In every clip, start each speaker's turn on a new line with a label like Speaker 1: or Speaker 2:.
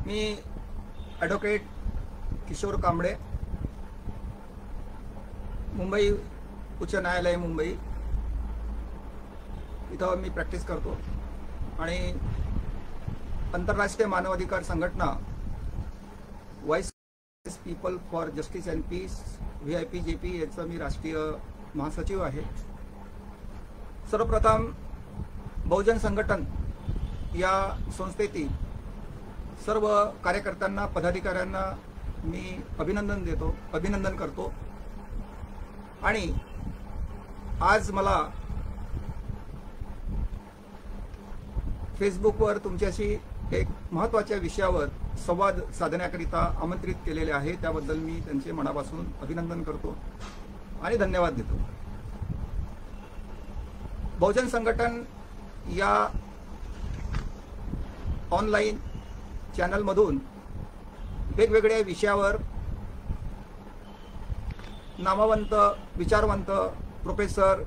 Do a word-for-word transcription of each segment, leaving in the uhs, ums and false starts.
Speaker 1: मी advocate Kishor Kamble, Mumbai उच्च न्यायालय मुंबई इथं मी प्रॅक्टिस करतो आणि आंतरराष्ट्रीय मानवाधिकार संघटना voice people for justice and peace V I P J P याचा मी राष्ट्रीय महासचिव आहे। सर्वप्रथम बहुजन संघटन या संस्थेतील सर्व कार्यकर्त्यांना, पदाधिकाऱ्यांना मी अभिनंदन देतो अभिनंदन करतो आणि आज मला फेसबुकवर तुमच्याशी एक महत्त्वाच्या विषयावर संवाद साधण्याकरिता आमंत्रित केलेले आहे, त्याबद्दल मी त्यांचे मनापासून अभिनंदन करतो आणि धन्यवाद देतो। बहुजन संघटन या ऑनलाईन चॅनलमधून वेगवेगळ्या विषयावर नामवंत, विचारवंत प्रोफेसर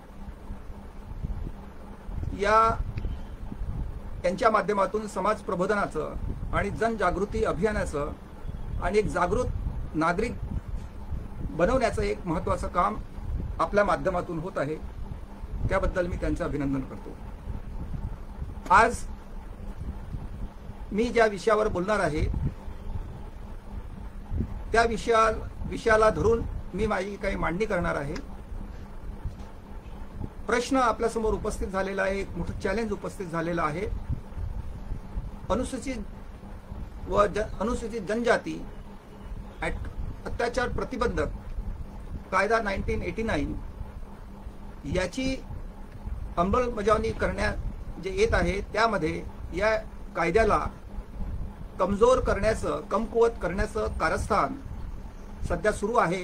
Speaker 1: या यांच्या माध्यमातून समाज प्रबोधनाचं आणि जनजागृती अभियानाचं आणि एक जागृत नागरिक बनवण्याचं एक महत्त्वाचं काम आपल्या माध्यमातून होत आहे, त्याबद्दल मी त्यांचं अभिनंदन करतो। आज मी ज्या विषयावर बोलणार आहे त्या विषया विषयाला धरून मी माझी काही मांडणी करणार आहे। प्रश्न आपल्यासमोर उपस्थित झालेला आहे, एक मोठं चॅलेंज उपस्थित झालेलं आहे। अनुसूचित व अनुसूचित जनजाती अत्याचार प्रतिबंधक कायदा नाईन्टीन एटी नाईन याची अंमलबजावणी करण्यात जे येत आहे त्यामध्ये या कायद्याला कमजोर करण्याचं, कमकुवत करण्याचं कारस्थान सध्या सुरू आहे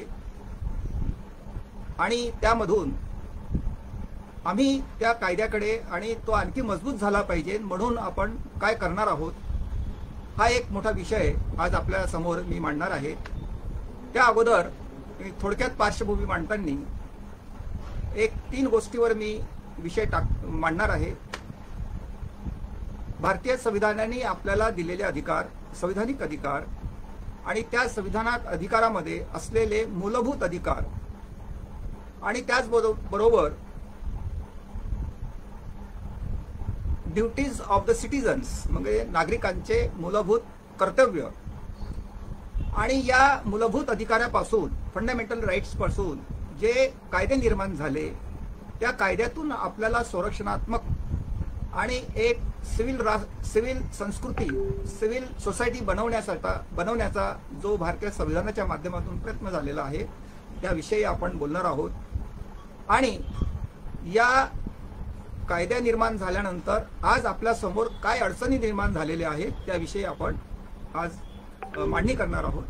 Speaker 1: आणि त्यामधून आम्ही त्या कायद्याकडे आणि तो आणखी मजबूत झाला पाहिजे म्हणून आपण काय करणार आहोत हा एक मोठा विषय आज आपल्या समोर मी मांडणार आहे। त्या अगोदर थोडक्यात पार्श्वभूमी मांडताना एक तीन गोष्टीवर मी विषय टाक मांडणार आहे। भारतीय संविधानाने आपल्याला दिलेले अधिकार, संविधानिक अधिकार आणि त्या संविधानात अधिकारामध्ये असलेले मूलभूत अधिकार आणि त्याचबरोबर ड्युटीज ऑफ द सिटीजन्स म्हणजे नागरिकांचे मूलभूत कर्तव्य आणि या मूलभूत अधिकारापासून, फंडामेंटल राईट्स पासून जे कायदे निर्माण झाले त्या कायद्यातून आपल्याला संरक्षणात्मक आणि एक सिव्हिल सिव्हिल संस्कृती, सिव्हिल सोसायटी बनवण्यासाठी बनवण्याचा जो भारतीय संविधानाच्या माध्यमातून प्रयत्न झालेला आहे त्याविषयी आपण बोलणार आहोत। आणि या कायदा निर्माण झाल्यानंतर आज आपल्या समोर काय अडचणी निर्माण झालेल्या आहेत त्याविषयी आपण आज मांडणी करणार आहोत।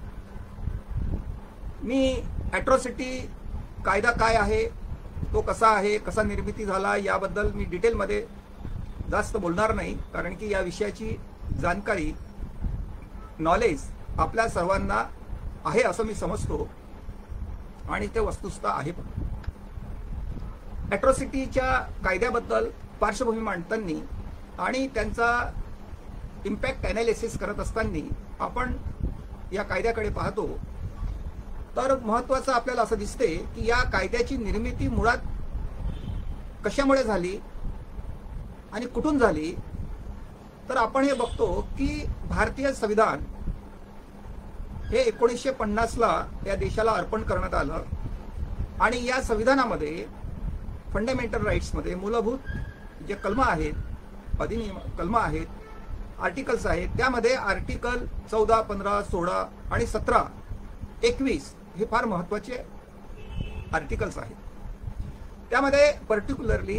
Speaker 1: मी ॲट्रॉसिटी कायदा काय आहे, तो कसा आहे, कसा निर्मिती झाला याबद्दल मी डिटेलमध्ये जास्त बोलणार नाही, कारण की या विषयाची जाणकारी, नॉलेज आपल्या सर्वांना आहे असं मी समजतो आणि ते वस्तुस्थ आहे। पण ॲट्रॉसिटीच्या कायद्याबद्दल पार्श्वभूमी मांडताना आणि त्यांचा इम्पॅक्ट ॲनालिसिस करत असताना आपण या कायद्याकडे पाहतो तर महत्त्वाचं आपल्याला असं दिसते की या कायद्याची निर्मिती मुळात कशामुळे झाली आणि कुठून झाली। तर आपण हे बघतो की भारतीय संविधान हे एकोणीसशे पन्नासला या देशाला अर्पण करण्यात आलं आणि या संविधानामध्ये फंडामेंटल राईट्समध्ये मूलभूत जे कलम आहेत, अधिनियम कलम आहेत, आर्टिकल्स आहेत, त्यामध्ये आर्टिकल चौदा, पंधरा, सोळा आणि सतरा, एकवीस हे फार महत्त्वाचे आर्टिकल्स आहेत। त्यामध्ये पर्टिक्युलरली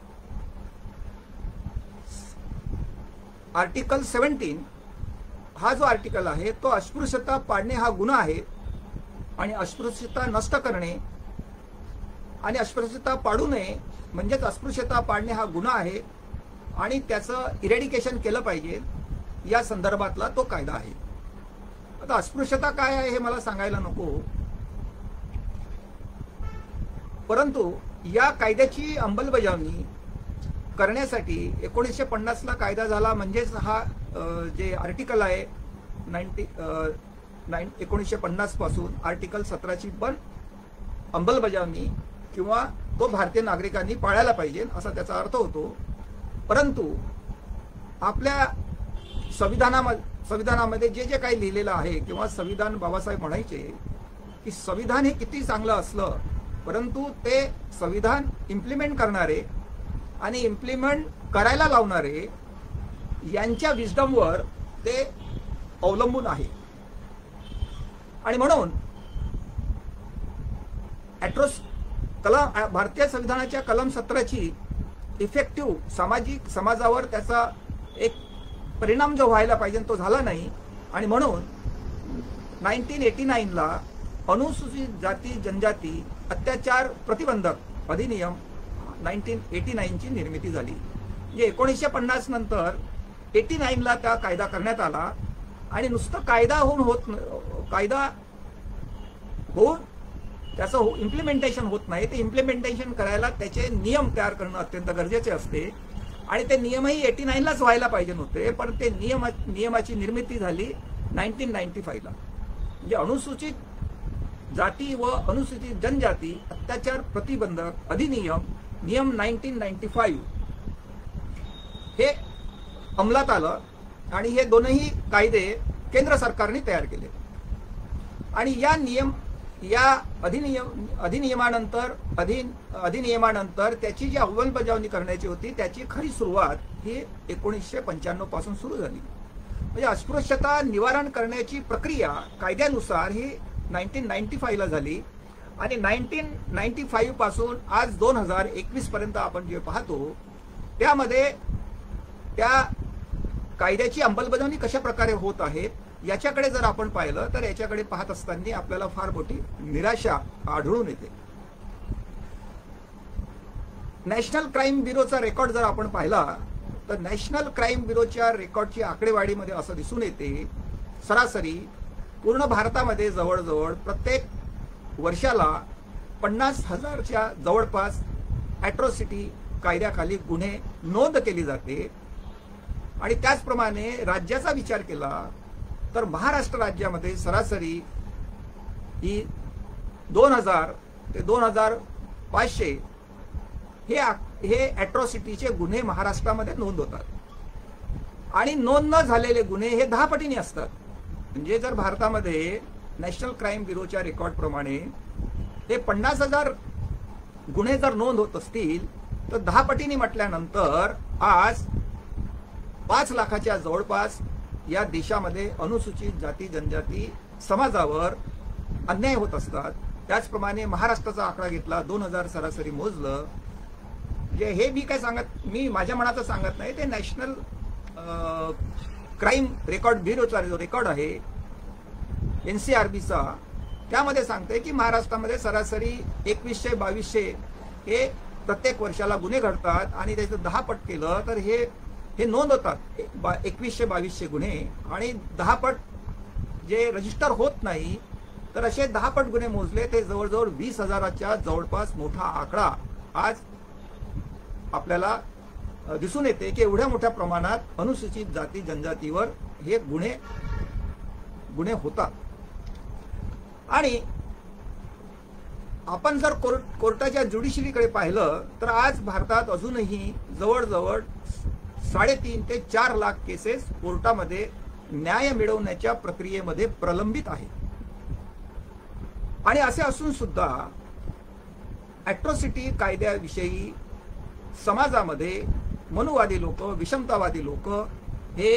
Speaker 1: आर्टिकल सेव्हन्टीन हा जो आर्टिकल आहे तो अस्पृश्यता पाडणे हा गुन्हा आहे आणि अस्पृश्यता नष्ट करणे आणि अस्पृश्यता पाडू नये म्हणजेच अस्पृश्यता पाडणे हा गुन्हा आहे आणि त्याचं इरेडिकेशन केलं पाहिजे या संदर्भातला तो कायदा आहे। आता अस्पृश्यता काय आहे हे मला सांगायला नको, परंतु या कायद्याची अंमलबजावणी करण्यासाठी एकोणीसशे पन्नासला कायदा झाला, म्हणजेच हा जे आर्टिकल आहे नाईन्टी नाईन एकोणीसशे पन्नास पासून आर्टिकल सतराची पण अंमलबजावणी किंवा तो भारतीय नागरिकांनी पाळायला पाहिजे असा त्याचा अर्थ होतो. परंतु आपल्या संविधानामध्ये संविधानामध्ये जे जे काही लिहिलेलं आहे किंवा संविधान बाबासाहेब म्हणायचे की संविधान हे किती चांगलं असलं परंतु ते संविधान इम्प्लिमेंट करणारे आणि इम्प्लिमेंट करायला लावणारे यांच्या विजडमवर ते अवलंबून आहे. आणि म्हणून ॲट्रोस कलम भारतीय संविधानाच्या कलम सतराची इफेक्टिव्ह सामाजिक समाजावर त्याचा एक परिणाम जो व्हायला पाहिजे तो झाला नाही. आणि म्हणून नाईन्टीन एटी नाईनला अनुसूचित जाती जनजाती अत्याचार प्रतिबंधक अधिनियम नाईन्टीन एटी नाईनची निर्मिती झाली. म्हणजे एकोणीसशे पन्नास नंतर एटी नाईनला त्या कायदा करण्यात आला. आणि नुसतं कायदा होऊन होत कायदा होऊन त्याचं इम्प्लिमेंटेशन होत नाही. ते इम्प्लिमेंटेशन करायला त्याचे नियम तयार करणं अत्यंत गरजेचे असते. आणि ते नियमही एटी नाईनलाच व्हायला पाहिजे नव्हते पण ते नियम नियमाची निर्मिती झाली नाईन्टीन नाईन्टी फाईव्हला. म्हणजे अनुसूचित जाती व अनुसूचित जनजाती अत्याचार प्रतिबंधक अधिनियम नियम नाईन्टीन नाईन्टी फाईव्ह हे अंमलात आलं. आणि हे दोनही कायदे केंद्र सरकारने तयार केले. आणि या नियम या अधिनियम अधिनियमानंतर अधिन अधिनियमानंतर त्याची जी अंमलबजावणी करण्याची होती त्याची खरी सुरुवात ही एकोणीसशे पंच्याण्णव पासून सुरू झाली. म्हणजे अस्पृश्यता निवारण करण्याची प्रक्रिया कायद्यानुसार ही नाईन्टीन नाईन्टी फाईव्हला झाली. आणि नाईन्टीन नाईन्टी फाईव्ह पासून आज दोन हजार एकवीस पर्यंत आपण जे पाहतो त्यामध्ये त्या कायद्याची अंमलबजावणी कशा प्रकारे होत आहे याच्याकडे जर आपण पाहिलं तर याच्याकडे पाहत असताना आपल्याला फार मोठी निराशा आढळून येते. नॅशनल क्राईम ब्युरोचा रेकॉर्ड जर आपण पाहिला तर नॅशनल क्राईम ब्युरोच्या रेकॉर्डची आकडेवारीमध्ये असं दिसून येते सरासरी पूर्ण भारतामध्ये जवळजवळ प्रत्येक वर्षाला पन्नास हजारच्या जवळपास ॲट्रॉसिटी कायद्याखाली गुन्हे नोंद केली जाते. आणि त्याचप्रमाणे राज्याचा विचार केला तर महाराष्ट्र राज्यामध्ये सरासरी ही दोन हजार ते दोन हजार पाचशे हे हे ॲट्रॉसिटीचे गुन्हे महाराष्ट्रामध्ये नोंद होतात. आणि नोंद न झालेले गुन्हे हे दहा पटीने असतात. म्हणजे जर भारतामध्ये नॅशनल क्राईम ब्युरोच्या रेकॉर्डप्रमाणे हे पन्नास हजार गुन्हे जर नोंद होत असतील तर दहा पटीने म्हटल्यानंतर आज पाच लाखाच्या जवळपास या देशामध्ये अनुसूचित जाती जनजाती समाजावर अन्याय होत असतात. त्याचप्रमाणे महाराष्ट्राचा आकडा घेतला दोन हजार सरासरी मोजलं. म्हणजे हे मी काय सांगत मी माझ्या मनाचं सांगत नाही ते नॅशनल क्राईम रेकॉर्ड ब्युरोचा जो रेकॉर्ड आहे एनसीआरबीचा त्यामध्ये सांगते की महाराष्ट्रामध्ये सरासरी एकवीसशे बावीसशे हे प्रत्येक वर्षाला गुन्हे घडतात. आणि त्याचं दहा पट केलं तर हे हे नोंद होतात एकवीसशे बावीसशे गुन्हे. आणि दहा पट जे रजिस्टर होत नाही तर असे दहा पट गुन्हे मोजले ते जवळजवळ वीस हजाराच्या जवळपास मोठा आकडा आज आपल्याला दिसून येते की एवढ्या मोठ्या प्रमाणात अनुसूचित जाती जनजातीवर हे गुन्हे गुन्हे होतात. आणि आपण जर कोर्ट कोर्टाच्या ज्युडिशरीकडे पाहिलं तर आज भारतात अजूनही जवळजवळ साडेतीन ते चार लाख केसेस कोर्टामध्ये न्याय मिळवण्याच्या प्रक्रियेमध्ये प्रलंबित आहेत. आणि असे असून सुद्धा ॲट्रॉसिटी कायद्याविषयी समाजामध्ये मनुवादी लोक विषमतावादी लोक हे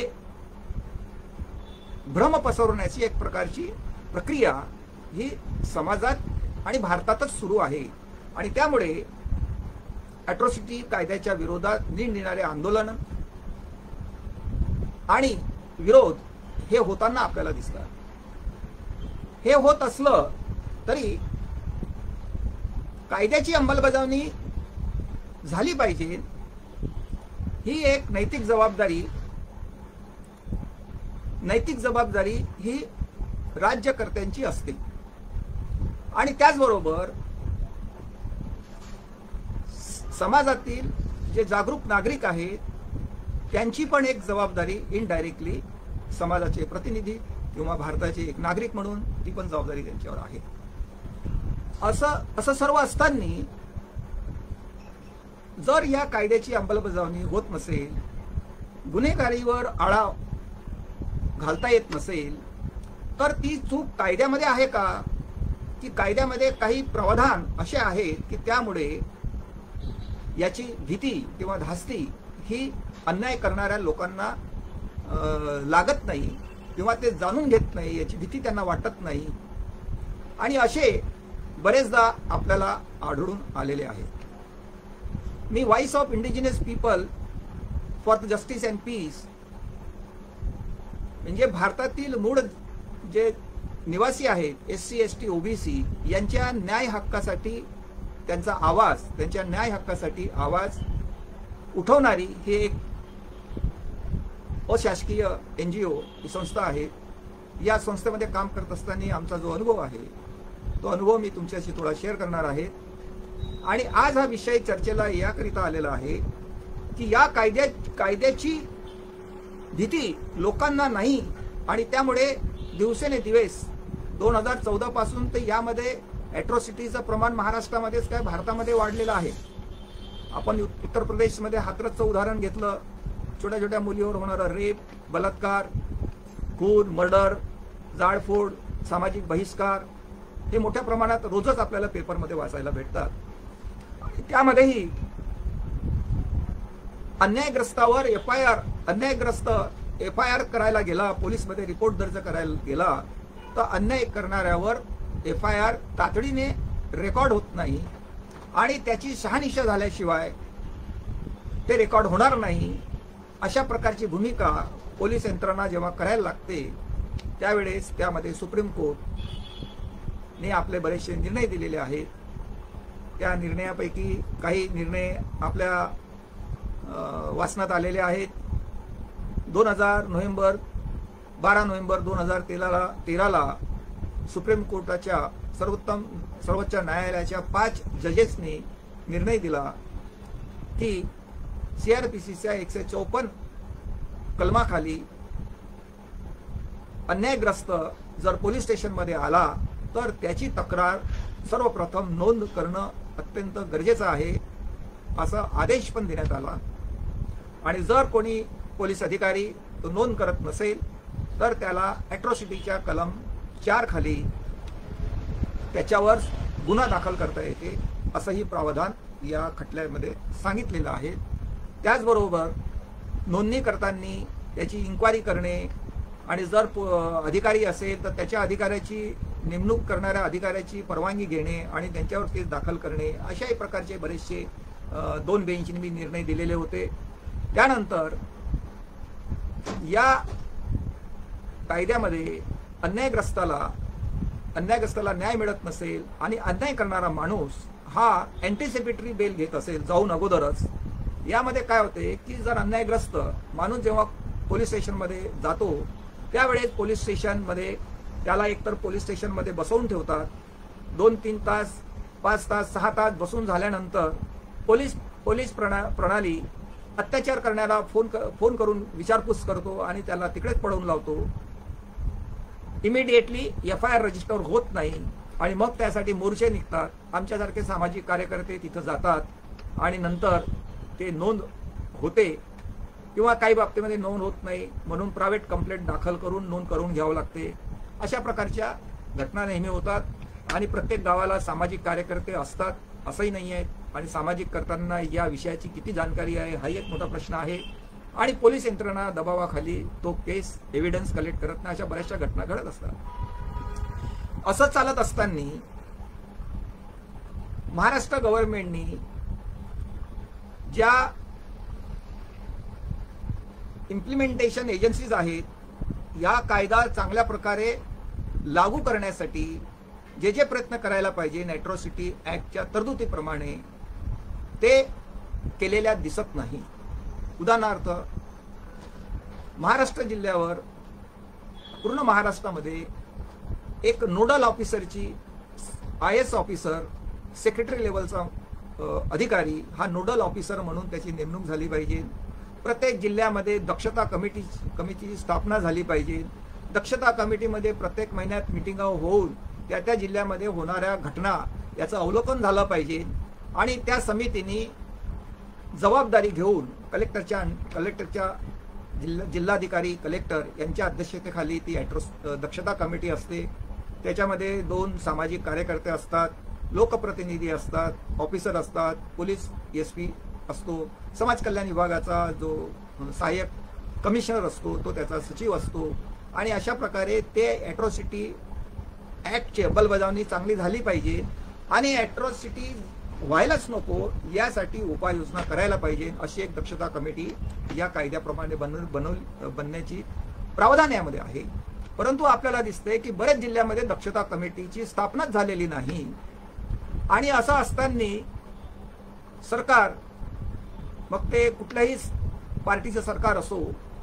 Speaker 1: भ्रम पसरवण्याची एक प्रकारची प्रक्रिया ही समाजात आणि भारतातच सुरू आहे. आणि त्यामुळे ॲट्रॉसिटी कायद्याच्या विरोधात निरनिराळे आंदोलन आणि विरोध हे होताना आपल्याला दिसतात. हे होत असलं तरी कायद्याची अंमलबजावणी झाली पाहिजे ही एक नैतिक जबाबदारी नैतिक जबाबदारी ही राज्यकर्त्यांची असते. आणि त्याचबरोबर समाजातील जे जागरूक नागरिक आहेत त्यांची पण एक जबाबदारी इनडायरेक्टली समाजाचे प्रतिनिधी किंवा भारताचे एक नागरिक म्हणून ती पण जबाबदारी त्यांच्यावर आहे. असं असं सर्व असताना जर या कायद्याची अंमलबजावणी होत नसेल, गुन्हेगारीवर आळा घालता येत नसेल, तर ती चूक कायद्यामध्ये आहे का, की कायद्यामध्ये काही प्रावधान असे आहेत की त्यामुळे याची भीती किंवा धास्ती ही अन्याय करणाऱ्या लोकांना लागत नाही किंवा ते जाणून घेत नाही, याची भीती त्यांना वाटत नाही. आणि असे बरेचदा आपल्याला आढळून आलेले आहेत. मी voice of indigenous people for the justice and peace म्हणजे भारतातील मूळ जे निवासी आहेत, S C S T OBC यांच्या न्याय हक्कासाठी त्यांचा आवाज त्यांच्या न्याय हक्कासाठी आवाज उठवणारी ही एक अशासकीय एनजीओ ही संस्था आहे. या संस्थेमध्ये काम करत असताना आमचा जो अनुभव आहे तो अनुभव मी तुमच्याशी थोडा शेअर करणार आहे. आणि आज हा विषय चर्चेला याकरिता आलेला आहे की या कायद्या कायद्याची भीती लोकांना नाही आणि त्यामुळे दिवसेंदिवस दोन हजार चौदा पासून ते यामध्ये ॲट्रॉसिटीचं प्रमाण महाराष्ट्रामध्येच काय भारतामध्ये वाढलेलं आहे. आपण उत्तर प्रदेशमध्ये हाथरसचं उदाहरण घेतलं, छोट्या छोट्या मुलीवर होणारा रेप, बलात्कार, खून, मर्डर, जाळपोळ, सामाजिक बहिष्कार हे मोठ्या प्रमाणात रोजच आपल्याला पेपरमध्ये वाचायला भेटतात. त्यामध्येही अन्यायग्रस्तावर एफ आय आर अन्यायग्रस्त एफ आय आर करायला गेला, पोलीसमध्ये रिपोर्ट दर्ज करायला गेला, तर अन्याय करणाऱ्यावर एफ आय आर तातडीने रेकॉर्ड होत नाही आणि त्याची शहानिशा झाल्याशिवाय ते रेकॉर्ड होणार नाही. अशा प्रकारची भूमिका पोलीस यंत्रणा जेव्हा करायला लागते त्यावेळेस त्यामध्ये सुप्रीम कोर्टने आपले बरेचसे निर्णय दिलेले आहेत. त्या निर्णयापैकी काही निर्णय आपल्या वाचनात आलेले आहेत. दोन हजार नोव्हेंबर बारा नोव्हेंबर दोन हजार तेराला तेराला सुप्रीम कोर्टाच्या सर्वोत्तम सर्वोच्च न्यायालयाच्या पाच जजेसनी निर्णय दिला की सीआरपीसीच्या एकशे चौपन्न कलमाखाली अन्यायग्रस्त जर पोलीस स्टेशनमध्ये आला तर त्याची तक्रार सर्वप्रथम नोंद करणं अत्यंत गरजेचं आहे, असा आदेश पण देण्यात आला. आणि जर कोणी पोलीस अधिकारी तो नोंद करत नसेल तर त्याला ॲट्रॉसिटीच्या कलम चार खाली त्याच्यावर गुन्हा दाखल करता येते, असंही प्रावधान या खटल्यामध्ये सांगितलेलं आहे. त्याचबरोबर नोंदणी करताना त्याची इन्क्वायरी करणे आणि जर अधिकारी असेल तर त्याच्या अधिकाऱ्याची नेमणूक करणाऱ्या अधिकाऱ्याची परवानगी घेणे आणि त्यांच्यावर केस दाखल करणे, अशाही प्रकारचे बरेचसे दोन बेंचनी निर्णय दिलेले होते. त्यानंतर या कायद्यामध्ये अन्यायग्रस्ताला अन्यायग्रस्ताला न्याय मिळत नसेल आणि अन्याय करणारा माणूस हा अँटिसिपेटरी बेल घेत असेल जाऊन अगोदरच, यामध्ये काय होते की जर अन्यायग्रस्त माणूस जेव्हा पोलीस स्टेशनमध्ये जातो त्यावेळेस पोलीस स्टेशनमध्ये त्याला एकतर पोलीस स्टेशनमध्ये बसवून ठेवतात. दोन तीन तास पाच तास सहा तास बसून झाल्यानंतर पोलीस पोलीस प्रणा प्रणाली अत्याचार करण्याला फोन फोन करून विचारपूस करतो आणि त्याला तिकडेच पळवून लावतो. Immediately F I R register होत नाही आणि मग त्यासाठी मोर्चे निघतात. आमच्यासारखे सामाजिक कार्यकर्ते तिथं जातात आणि नंतर ते नोंद होते किंवा काही बाबतीमध्ये नोंद होत नाही म्हणून प्रायव्हेट कंप्लेंट दाखल करून नोंद करून घ्यावं लागते. अशा प्रकारच्या घटना नेहमी होतात आणि प्रत्येक गावाला सामाजिक कार्यकर्ते असतात असंही नाही आहे. आणि सामाजिक करताना या विषयाची किती जाणकारी आहे हाही एक मोठा प्रश्न आहे. आणि पोलीस यंत्रणा दबावाखाली तो केस एव्हिडन्स कलेक्ट करत नाही, अशा बऱ्याचशा घटना घडत असतात. असं चालत असताना महाराष्ट्र गव्हर्नमेंटनी ज्या इम्प्लिमेंटेशन एजन्सीज आहेत या कायदा चांगल्या प्रकारे लागू करण्यासाठी जे जे प्रयत्न करायला पाहिजे ॲट्रॉसिटी ऍक्टच्या तरतुदीप्रमाणे ते केलेल्या दिसत नाही. उदाहरणार्थ महाराष्ट्र जिल्ह्यावर पूर्ण महाराष्ट्रामध्ये एक नोडल ऑफिसरची आय एस ऑफिसर सेक्रेटरी लेवलचा अधिकारी हा नोडल ऑफिसर म्हणून त्याची नेमणूक झाली पाहिजे. प्रत्येक जिल्ह्यामध्ये दक्षता कमिटी कमिटीची स्थापना झाली पाहिजे. दक्षता कमिटीमध्ये प्रत्येक महिन्यात मिटिंगा होऊन त्या त्या जिल्ह्यामध्ये होणाऱ्या घटना याचं अवलोकन झालं पाहिजे आणि त्या समितीने जबाबदारी घेऊन कलेक्टरच्या कलेक्टरच्या जिल्हा जिल्हाधिकारी कलेक्टर यांच्या अध्यक्षतेखाली ती ॲट्रोस दक्षता कमिटी असते. त्याच्यामध्ये दोन सामाजिक कार्यकर्ते असतात, लोकप्रतिनिधी असतात, ऑफिसर असतात, पोलीस एस पी असतो, समाज कल्याण विभागाचा जो सहाय्यक कमिशनर असतो तो त्याचा सचिव असतो आणि अशा प्रकारे ते ॲट्रॉसिटी ॲक्टची अंमलबजावणी चांगली झाली पाहिजे आणि ॲट्रॉसिटी व्हायलाच नको यासाठी उपाययोजना करायला पाहिजे अशी एक दक्षता कमिटी या कायद्याप्रमाणे बन बनव बनण्याची प्रावधान यामध्ये आहे. परंतु आपल्याला दिसतंय की बऱ्याच जिल्ह्यामध्ये दक्षता कमिटीची स्थापनाच झालेली नाही आणि असं असताना सरकार, मग ते कुठल्याही पार्टीचं सरकार असो,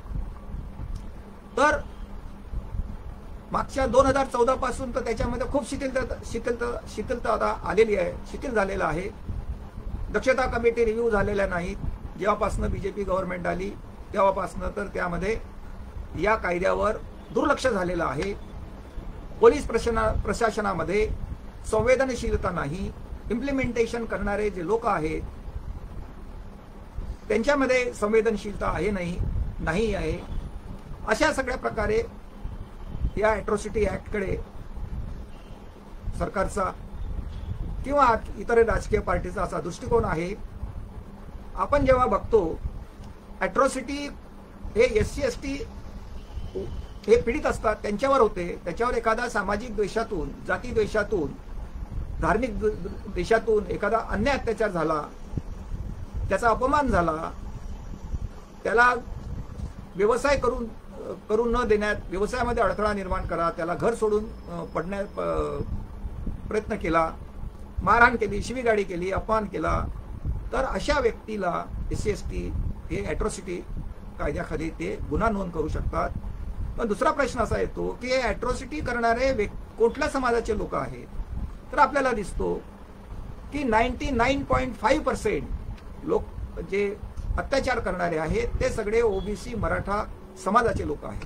Speaker 1: तर मागच्या दोन हजार चौदा पासून तर त्याच्यामध्ये खूप शिथिलता शिथिलता शिथिलता आता आलेली आहे, शिथिल झालेला आहे. दक्षता कमिटी रिव्ह्यू झालेल्या नाहीत. जेव्हापासून बीजेपी गव्हर्नमेंट आली तेव्हापासून तर त्यामध्ये या कायद्यावर दुर्लक्ष झालेलं आहे. पोलीस प्रशासनामध्ये संवेदनशीलता नाही. इम्प्लिमेंटेशन करणारे जे लोक आहेत त्यांच्यामध्ये संवेदनशीलता आहे नाही नाही आहे. अशा सगळ्या प्रकारे या ॲट्रॉसिटी ॲक्टकडे सरकारचा किंवा इतर राजकीय पार्टीचा असा दृष्टिकोन आहे. आपण जेव्हा बघतो ॲट्रॉसिटी हे एस सी एस टी हे पीडित असतात त्यांच्यावर होते, त्याच्यावर एखादा सामाजिक द्वेषातून, जाती द्वेषातून, धार्मिक द्वेषातून एखादा अन्याय अत्याचार झाला, त्याचा अपमान झाला, त्याला व्यवसाय करून करून न देण्यात, व्यवसायामध्ये अडथळा निर्माण करा, त्याला घर सोडून पडण्या प्रयत्न केला, मारहाण केली, शिवीगाडी केली, अपमान केला, तर अशा व्यक्तीला एस सी एस टी हे ॲट्रॉसिटी कायद्याखाली ते गुन्हा नोंद करू शकतात. पण दुसरा प्रश्न असा येतो की हे ॲट्रॉसिटी करणारे कुठल्या समाजाचे लोक आहेत, तर आपल्याला दिसतो की ninety nine point five percent लोक जे अत्याचार करणारे आहेत ते सगळे ओबीसी मराठा समाजाचे लोक आहेत.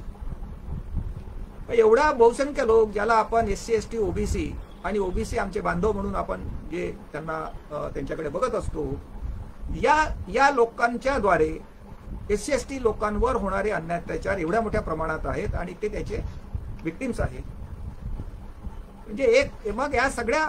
Speaker 1: एवढा बहुसंख्य लोक ज्याला आपण S C S T OBC आणि ओबीसी आमचे बांधव म्हणून आपण जे त्यांना त्यांच्याकडे बघत असतो, या या लोकांच्या द्वारे एस सी एस टी लोकांवर होणारे अन्याय अत्याचार एवढ्या मोठ्या प्रमाणात आहेत आणि ते त्याचे विक्टिम्स आहेत. म्हणजे एक मग या सगळ्या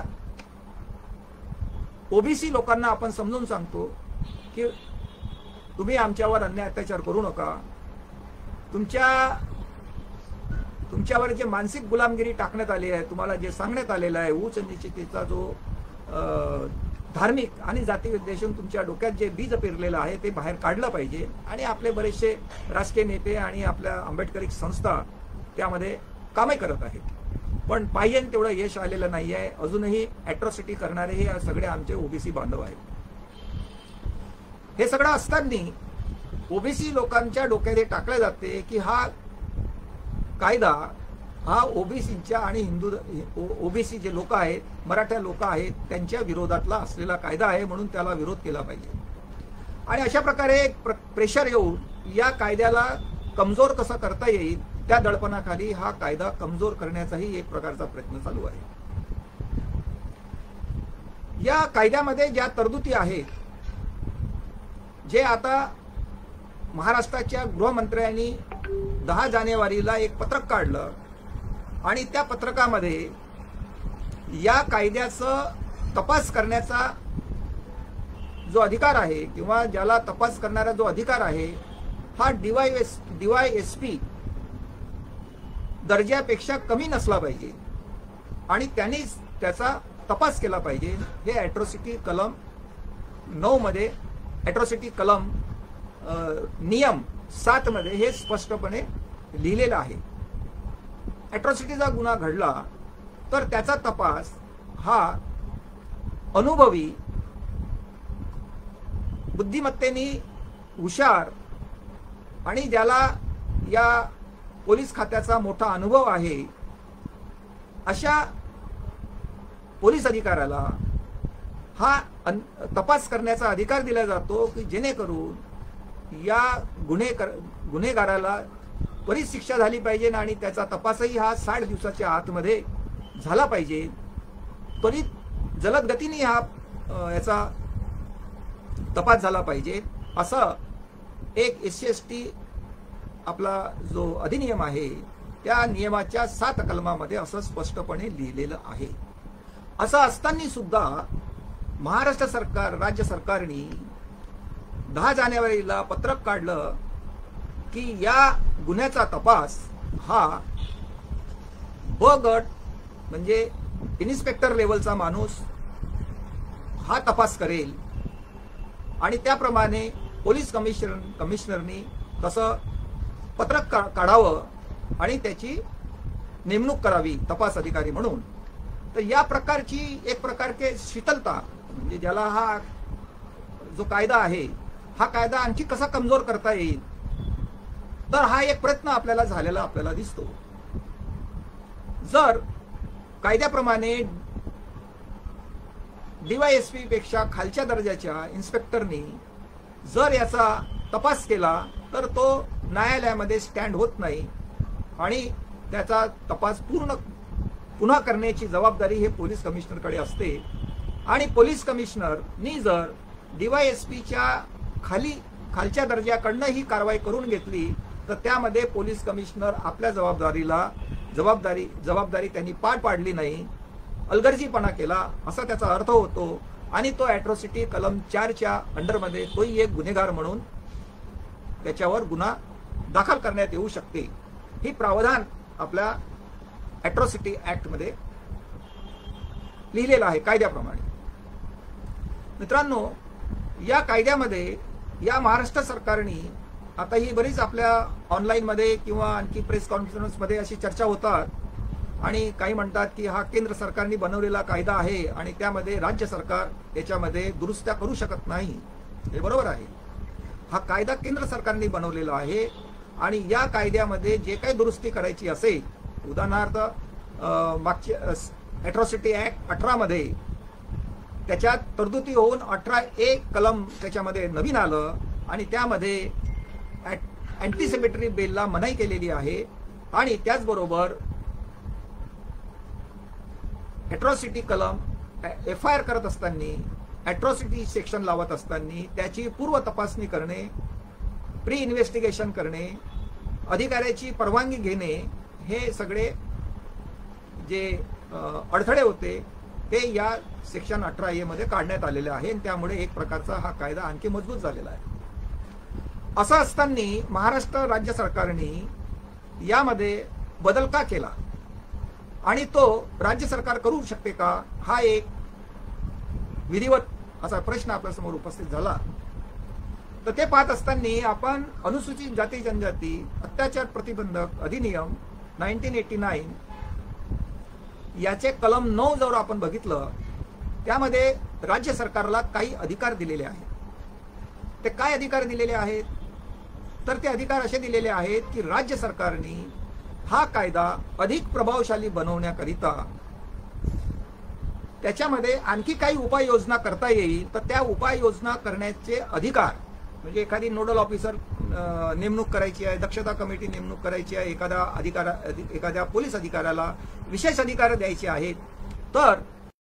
Speaker 1: ओबीसी लोकांना आपण समजून सांगतो की तुम्ही आमच्यावर अन्याय अत्याचार करू नका. तुमच्या तुमच्यावर जे मानसिक गुलामगिरी टाकण्यात आली आहे, तुम्हाला जे सांगण्यात आलेलं आहे, उच्च निश्चितीचा जो धार्मिक आणि जाती विद्वेषून तुमच्या डोक्यात जे बीज पेरलेलं आहे ते बाहेर काढलं पाहिजे. आणि आपले बरेचसे राजकीय नेते आणि आपल्या आंबेडकरी संस्था त्यामध्ये कामे करत आहेत, पण पाहिजे तेवढं यश आलेलं नाही आहे. अजूनही ॲट्रॉसिटी करणारे हे सगळे आमचे ओबीसी बांधव आहेत. हे सगळं असताना ओबीसी लोकांच्या डोक्यात टाकले जाते की हा कायदा हा ओबीसीच्या आणि हिंदू ओबीसी जे लोक आहेत, मराठा लोक आहेत, त्यांच्या विरोधातला असलेला कायदा आहे म्हणून त्याला विरोध केला पाहिजे. आणि अशा प्रकारे एक प्रेशर येऊन या कायद्याला कमजोर कसं करता येईल त्या दडपणाखाली हा कायदा कमजोर करण्याचाही एक प्रकारचा प्रयत्न चालू आहे. या कायद्यामध्ये ज्या तरतुदी आहेत, जे आता महाराष्ट्राच्या गृहमंत्र्यांनी दहा जानेवारीला एक पत्रक काढलं आणि त्या पत्रकामध्ये या कायद्याचं तपास करण्याचा जो अधिकार आहे किंवा ज्याला तपास करणारा जो अधिकार आहे हा DY S DY S P दर्जापेक्षा कमी नसला पाहिजे आणि त्यांनी त्याचा तपास केला पाहिजे. हे ॲट्रॉसिटी कलम नऊ मध्ये ॲट्रॉसिटी कलम नियम सात मध्ये हे स्पष्टपणे लिहिलेलं आहे. ॲट्रॉसिटीचा गुन्हा घडला तर त्याचा तपास हा अनुभवी, बुद्धिमत्तेने हुशार आणि ज्याला या पोलीस खात्याचा मोठा अनुभव आहे अशा पोलीस अधिकाऱ्याला हा तपास करण्याचा अधिकार दिला जातो की जेणेकरून या गुन्हे गुन्हेगाराला त्वरित शिक्षा झाली पाहिजे आणि त्याचा तपासही हा साठ दिवसाच्या आतमध्ये झाला पाहिजे. त्वरित जलद गतीने हा याचा तपास झाला पाहिजे असं एक एस सी एस टी आपला जो अधिनियम आहे त्या नियमाच्या सात कलमामध्ये असं स्पष्टपणे लिहिलेलं आहे. असं असताना सुद्धा महाराष्ट्र सरकार राज्य सरकारने दहा जानेवारीला पत्रक काढलं की या गुन्ह्याचा तपास हा ब गट म्हणजे इन्स्पेक्टर लेवलचा माणूस हा तपास करेल आणि त्याप्रमाणे पोलीस कमिशनर कमिशनरनी तसं पत्रक काढावं आणि त्याची नेमणूक करावी तपास अधिकारी म्हणून. तर या प्रकारची एक प्रकारचे शिथिलता म्हणजे ज्याला हा जो कायदा आहे हा कायदा आणखी कसा कमजोर करता येईल तर हा एक प्रयत्न आपल्याला झालेला आपल्याला दिसतो. जर कायद्याप्रमाणे डीवायएसपी पेक्षा खालच्या दर्जाच्या इन्स्पेक्टरनी जर याचा तपास केला तर तो न्यायालयामध्ये स्टँड होत नाही आणि त्याचा तपास पूर्ण पुन्हा करण्याची जबाबदारी हे पोलीस कमिशनरकडे असते. आणि पोलीस कमिशनरनी जर डीवायएसपीच्या खाली खालच्या दर्जाकडनं ही कारवाई करून घेतली तर त्यामध्ये पोलीस कमिशनर आपल्या जबाबदारीला जबाबदारी जबाबदारी त्यांनी पार पाडली नाही, अलगर्जीपणा केला असा त्याचा अर्थ होतो आणि तो अॅट्रॉसिटी कलम चारच्या अंडरमध्ये तोही एक गुन्हेगार म्हणून त्याच्यावर गुन्हा दाखल करण्यात येऊ शकते. ही प्रावधान आपल्या अॅट्रॉसिटी ऍक्ट मध्ये लिहिलेलं आहे कायद्याप्रमाणे. मित्रांनो, या कायद्यामध्ये या महाराष्ट्र सरकारने आता ही बरीच आपल्या ऑनलाईन मध्ये किंवा आणखी प्रेस कॉन्फरन्स मध्ये अशी चर्चा होतात आणि काही म्हणतात की हा केंद्र सरकारने बनवलेला कायदा आहे आणि त्यामध्ये राज्य सरकार याच्यामध्ये दुरुस्त्या करू शकत नाही. हे बरोबर आहे. हा कायदा केंद्र सरकारने बनवलेला आहे आणि या कायद्यामध्ये जे काही दुरुस्ती करायची असेल, उदाहरणार्थ मागच्या अॅट्रॉसिटी ऍक्ट अठरा मध्ये त्याच्यात तरतुदी होऊन अठरा एक कलम त्याच्यामध्ये नवीन आलं आणि त्यामध्ये अँटीसेमेटरी बेलला मनाई केलेली आहे आणि त्याचबरोबर अॅट्रॉसिटी कलम एफ आय आर करत असताना अॅट्रॉसिटी सेक्शन लावत असताना त्याची पूर्व तपासणी करणे, प्री इन्व्हेस्टिगेशन करणे, अधिकाऱ्याची परवानगी घेणे हे सगळे जे अडथळे होते ते या सेक्शन अठरा ए मध्ये काढण्यात आलेले आहे आणि त्यामुळे एक प्रकारचा हा कायदा आणखी मजबूत झालेला आहे. असं असताना महाराष्ट्र राज्य सरकारने यामध्ये बदल का केला आणि तो राज्य सरकार करू शकते का हा एक विधिवत असा प्रश्न आपल्या समोर उपस्थित झाला. तर ते पाहत असताना आपण अनुसूचित जाती जनजाती अत्याचार प्रतिबंधक अधिनियम नाईन्टीन एटी नाईन याचे कलम नऊ जर आपण बघितलं त्यामध्ये राज्य सरकारला काही अधिकार दिलेले आहेत. ते काय अधिकार दिलेले आहेत तर ते अधिकार असे दिलेले आहेत की राज्य सरकारने हा कायदा अधिक प्रभावशाली बनवण्याकरिता त्याच्यामध्ये आणखी काही उपाययोजना करता येईल तर त्या उपाययोजना करण्याचे अधिकार म्हणजे एखादी नोडल ऑफिसर नेमणूक करायची आहे, दक्षता कमिटी नेमणूक करायची आहे, एखाद्या अधिकारा एखाद्या पोलीस अधिकाऱ्याला विशेष अधिकार द्यायचे आहेत तर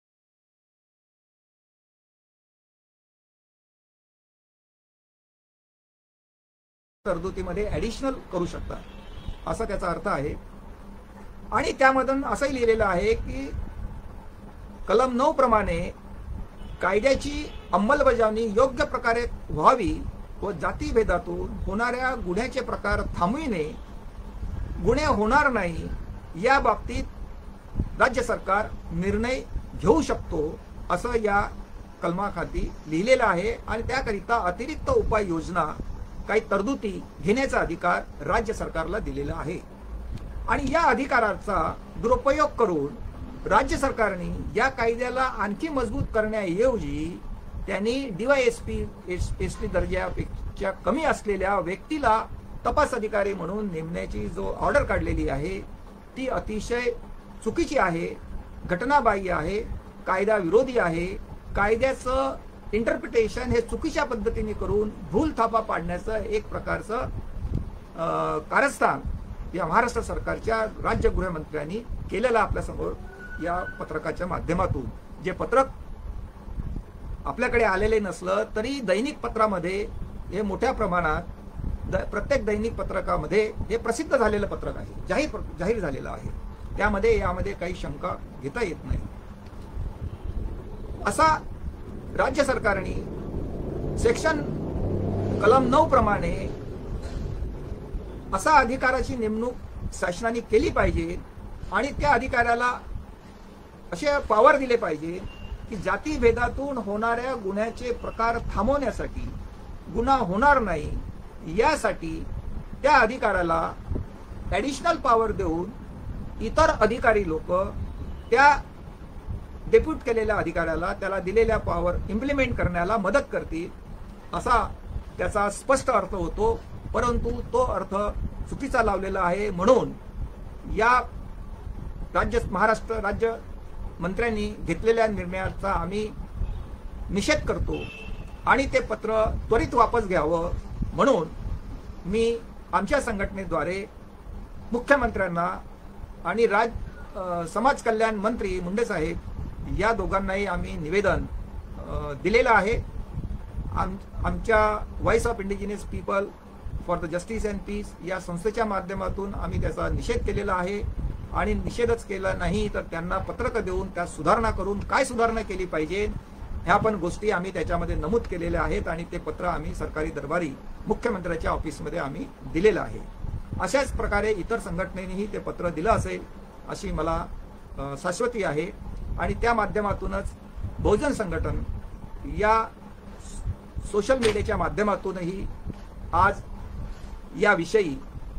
Speaker 1: तरतुदीमध्ये ऍडिशनल करू शकतात असा त्याचा अर्थ आहे. आणि त्यामधून असंही लिहिलेलं आहे की कलम नऊ प्रमाणे कायद्याची अंमलबजावणी योग्य प्रकारे व्हावी व जातीभेदातून होणाऱ्या गुन्ह्याचे प्रकार थांबविणे, गुन्हे होणार नाही या बाबतीत राज्य सरकार निर्णय घेऊ शकतो असं या कलमाखाली लिहिलेलं आहे. आणि त्याकरिता अतिरिक्त उपाययोजना काही तरतुदी घेण्याचा अधिकार राज्य सरकारला दिलेला आहे. आणि या अधिकाराचा दुरुपयोग करून राज्य सरकारने या कायद्याला आणखी मजबूत करण्याऐवजी त्यांनी डीवायएसपी एसटी दर्जापेक्षा कमी असलेल्या व्यक्तीला तपास अधिकारी म्हणून नेमण्याची जो ऑर्डर काढलेली आहे ती अतिशय चुकीची आहे, घटनाबाह्य आहे, कायदा विरोधी आहे. कायद्याचं इंटरप्रिटेशन हे चुकीच्या पद्धतीने करून भूल थापा पाडण्याचं एक प्रकारचं कारस्थान या महाराष्ट्र सरकारच्या राज्य गृहमंत्र्यांनी केलेलं आपल्यासमोर या पत्रकाच्या माध्यमातून, जे पत्रक आपल्याकडे आलेले नसलं तरी दैनिक पत्रामध्ये हे मोठ्या प्रमाणात द, प्रत्येक दैनिक पत्रकामध्ये हे प्रसिद्ध झालेलं पत्रक आहे, जाहीर जाहीर झालेलं आहे. त्यामध्ये यामध्ये काही शंका घेता येत नाही. असा राज्य सरकारने सेक्शन कलम नऊ प्रमाणे असा अधिकाराची नेमणूक शासनाने केली पाहिजे आणि त्या अधिकाऱ्याला असे पॉवर दिले पाहिजे की जातीभेदातून होणाऱ्या गुन्ह्याचे प्रकार थांबवण्यासाठी, गुन्हा होणार नाही यासाठी त्या अधिकाऱ्याला ॲडिशनल पॉवर देऊन इतर अधिकारी लोक त्या डेप्यूट केलेल्या अधिकाऱ्याला त्याला दिलेल्या पॉवर इम्प्लिमेंट करण्याला मदत करतील, असा त्याचा स्पष्ट अर्थ होतो. परंतु तो अर्थ चुकीचा लावलेला आहे. म्हणून या राज्य महाराष्ट्र राज्य मंत्र्यांनी घेतलेल्या निर्णयाचा आम्ही निषेध करतो आणि ते पत्र त्वरित वापस घ्यावं म्हणून मी आमच्या संघटनेद्वारे मुख्यमंत्र्यांना आणि राज समाज कल्याण मंत्री मुंडे साहेब या दोघांनाही आम्ही निवेदन दिलेलं आहे. आम आमच्या voice of indigenous people for the justice and peace या संस्थेच्या माध्यमातून आम्ही त्याचा निषेध केलेला आहे आणि निषेधच केला नाही तर त्यांना पत्रक देऊन त्यात सुधारणा करून काय सुधारणा केली पाहिजे ह्या पण गोष्टी आम्ही त्याच्यामध्ये नमूद केलेल्या आहेत आणि ते पत्र आम्ही सरकारी दरबारी मुख्यमंत्र्यांच्या ऑफिसमध्ये आम्ही दिलेलं आहे. अशाच प्रकारे इतर संघटनेनेही ते पत्र दिलं असेल अशी मला शाश्वती आहे आणि त्या माध्यमातूनच बहुजन संघटन या सोशल मीडियाच्या माध्यमातूनही आज याविषयी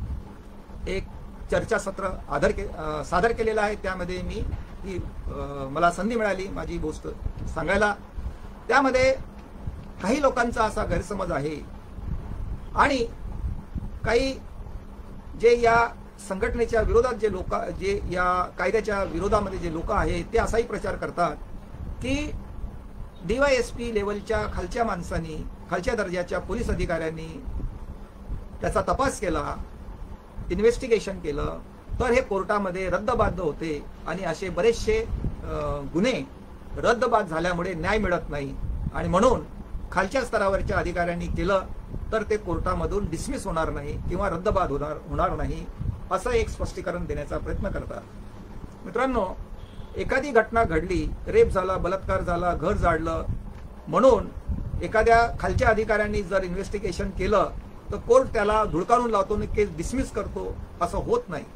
Speaker 1: एक चर्चासत्र आधार के सादर केलेलं आहे. त्यामध्ये मी ही मला संधी मिळाली माझी गोष्ट सांगायला. त्यामध्ये काही लोकांचा असा गैरसमज आहे आणि काही जे या संघटनेच्या विरोधात जे लोक जे या कायद्याच्या विरोधामध्ये जे लोक आहेत ते असाही प्रचार करतात की डीवायएसपी लेवलच्या खालच्या माणसांनी, खालच्या दर्जाच्या पोलीस अधिकाऱ्यांनी त्याचा तपास केला, इन्व्हेस्टिगेशन केलं तर हे कोर्टामध्ये रद्दबाद होते आणि असे बरेचसे गुन्हे रद्दबाद झाल्यामुळे न्याय मिळत नाही आणि म्हणून खालच्या स्तरावरच्या अधिकाऱ्यांनी केलं तर ते कोर्टामधून डिसमिस होणार नाही किंवा रद्दबाद होणार होणार नाही असं एक स्पष्टीकरण देण्याचा प्रयत्न करतात. मित्रांनो, एखादी घटना घडली, रेप झाला, बलात्कार झाला, घर जाळलं म्हणून एखाद्या खालच्या अधिकाऱ्यांनी जर इन्व्हेस्टिगेशन केलं तर कोर्ट त्याला धुडकावून लावतो आणि केस डिसमिस करतो, असं होत नाही.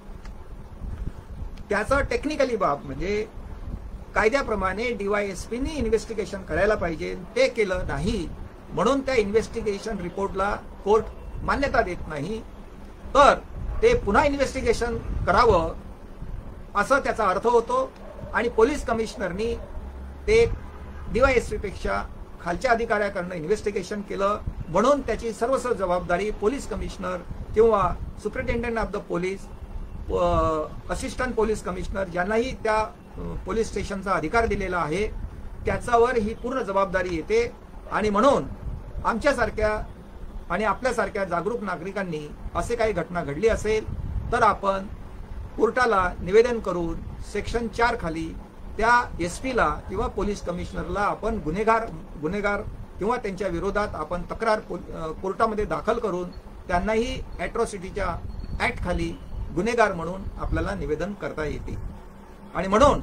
Speaker 1: त्याचं टेक्निकली बाब म्हणजे कायद्याप्रमाणे डीवायएसपीनी इन्व्हेस्टिगेशन करायला पाहिजे, ते केलं नाही म्हणून त्या इन्व्हेस्टिगेशन रिपोर्टला कोर्ट मान्यता देत नाही तर ते पुन्हा इन्व्हेस्टिगेशन करावं असं त्याचा अर्थ होतो आणि पोलीस कमिशनरनी ते डीवायएसपी पेक्षा खालच्या अधिकाऱ्याकडनं इन्व्हेस्टिगेशन केलं म्हणून त्याची सर्वस्व जबाबदारी पोलीस कमिशनर किंवा superintendent of the police, assistant police commissioner ज्यांनाही त्या पोलीस स्टेशनचा अधिकार दिलेला आहे त्याच्यावर ही पूर्ण जबाबदारी येते. आणि म्हणून आमच्यासारख्या आणि आपल्यासारख्या जागरूक नागरिकांनी असे काही घटना घडली असेल तर आपण कोर्टाला निवेदन करून सेक्शन चार खाली त्या एसपीला किंवा पोलीस कमिशनरला आपण गुन्हेगार गुन्हेगार किंवा त्यांच्या विरोधात आपण तक्रार कोर्टामध्ये दाखल करून त्यांनाही ॲट्रॉसिटीच्या ऍक्ट खाली गुन्हेगार म्हणून आपल्याला निवेदन करता येते. आणि म्हणून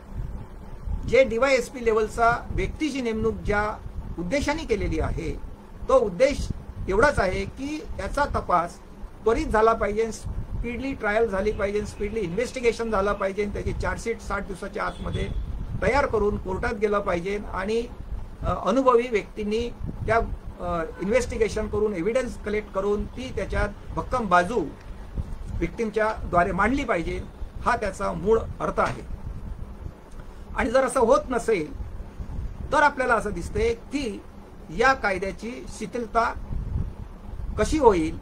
Speaker 1: जे डीवायएसपी लेवलचा व्यक्तीची नेमणूक ज्या उद्देशाने केलेली आहे तो उद्देश एवढाच आहे की याचा तपास त्वरित झाला पाहिजे, स्पीडली ट्रायल झाली पाहिजे, स्पीडली इन्व्हेस्टिगेशन झाला पाहिजे, त्याची चार्जशीट साठ दिवसाच्या आतमध्ये तयार करून कोर्टात गेलं पाहिजे आणि अनुभवी व्यक्तींनी त्या इन्व्हेस्टिगेशन करून एव्हिडन्स कलेक्ट करून ती त्याच्यात भक्कम बाजू विक्टिमच्या द्वारे मांडली पाहिजे, हा त्याचा मूळ अर्थ आहे. आणि जर असं होत नसेल तर आपल्याला असं दिसते की या कायद्याची शिथिलता कशी होईल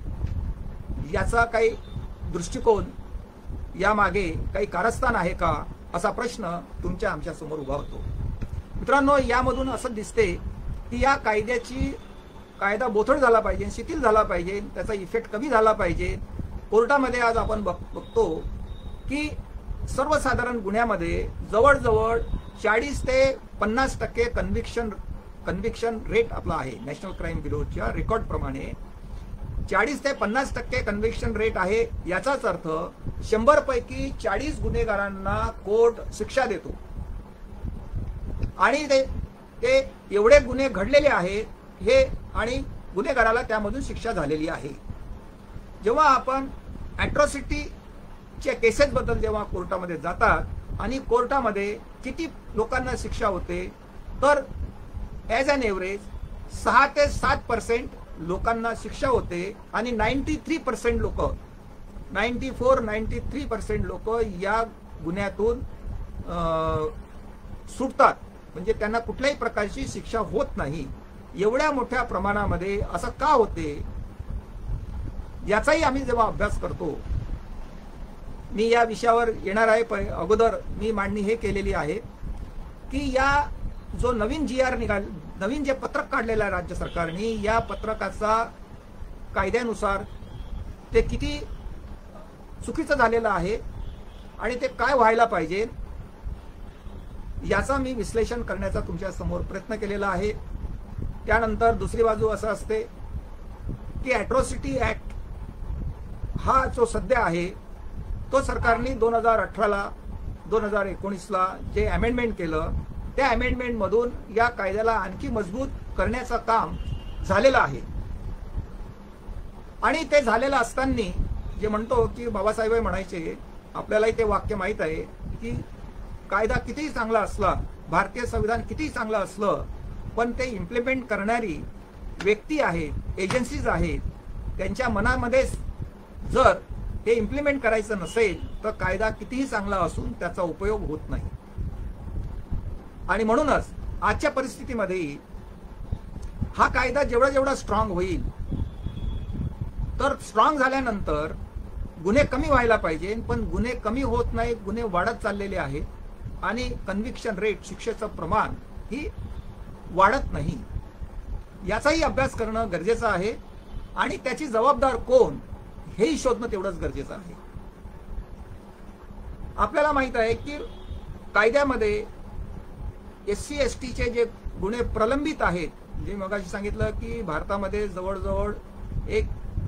Speaker 1: याचा काही दृष्टिकोन यामागे काही कारस्थान आहे का असा प्रश्न तुमच्या आमच्या समोर उभा होतो. मित्रांनो, यामधून असं दिसते की या कायद्याची कायदा बोथट झाला पाहिजे, शिथिल झाला पाहिजे, त्याचा इफेक्ट कमी झाला पाहिजे कोर्टामध्ये आज आपण बघतो की सर्वसाधारण गुन्ह्यामध्ये जवळजवळ चाळीस ते पन्नास टक्के कन्व्हिक्शन कन्व्हिक्शन रेट आपला आहे. नॅशनल क्राईम ब्युरोच्या रेकॉर्ड प्रमाणे चाळीस ते पन्नास टक्के कन्व्हिक्शन रेट आहे. याचाच अर्थ शंभर पैकी चाळीस गुन्हेगारांना कोर्ट शिक्षा देतो आणि ते ते एवढे गुन्हे घडलेले आहेत हे आणि गुन्हेगाराला त्यामधून शिक्षा झालेली आहे. जेव्हा आपण अॅट्रॉसिटीच्या केसेस बद्दल जेव्हा कोर्टामध्ये जातात आणि कोर्टामध्ये किती लोकांना शिक्षा होते तर ॲज अन एव्हरेज सहा ते सात पर्सेंट लोकांना शिक्षा होते आणि नाईन्टी थ्री पर्सेंट लोक ninety four ninety three percent लोक या गुन्ह्यातून सुटतात. म्हणजे त्यांना कुठल्याही प्रकारची शिक्षा होत नाही. एवढ्या मोठ्या प्रमाणामध्ये असं का होते याचाही आम्ही जेव्हा अभ्यास करतो, मी या विषयावर येणार आहे. अगोदर मी मांडणी हे केलेली आहे की या जो नवीन जी आर निघाल नवीन जे पत्रक काढलेलं आहे राज्य सरकारने, या पत्रकाचा कायद्यानुसार ते किती चुकीचं झालेलं आहे आणि ते काय व्हायला पाहिजे याचा मी विश्लेषण करण्याचा तुमच्या समोर प्रयत्न केलेला आहे. त्यानंतर दुसरी बाजू असं असते की अॅट्रॉसिटी ऍक्ट हा जो सध्या आहे तो सरकारने दोन हजार अठराला दोन हजार एकोणीसला जे अमेंडमेंट केलं त्या अमेंडमेंट मधून या कायद्याला आणखी मजबूत करण्याचं काम झालेलं आहे. आणि ते झालेलं असताना जे म्हणतो की बाबासाहेब म्हणायचे, आपल्यालाही ते वाक्य माहीत आहे की कायदा कितीही चांगला असला, भारतीय संविधान कितीही चांगलं असलं, पण ते इम्प्लिमेंट करणारी व्यक्ती आहेत, एजन्सीज आहेत, त्यांच्या मनामध्ये जर ते इम्प्लिमेंट करायचं नसेल तर कायदा कितीही चांगला असून त्याचा उपयोग होत नाही. आणि म्हणूनच आजच्या परिस्थितीमध्ये हा कायदा जेवढा जेवढा स्ट्रॉंग होईल तर स्ट्रॉंग झाल्यानंतर गुन्हे कमी व्हायला पाहिजे, पण गुन्हे कमी होत नाही, गुन्हे वाढत चाललेले आहेत आणि कन्व्हिक्शन रेट शिक्षेचं प्रमाण ही वाढत नाही. याचाही अभ्यास करणं गरजेचं आहे आणि त्याची जबाबदार कोण हेही शोधणं तेवढंच गरजेचं आहे. आपल्याला माहित आहे की कायद्यामध्ये एस सी एस टीचे जे गुन्हे प्रलंबित आहेत, जे मगाशी सांगितलं की भारतामध्ये जवळजवळ एक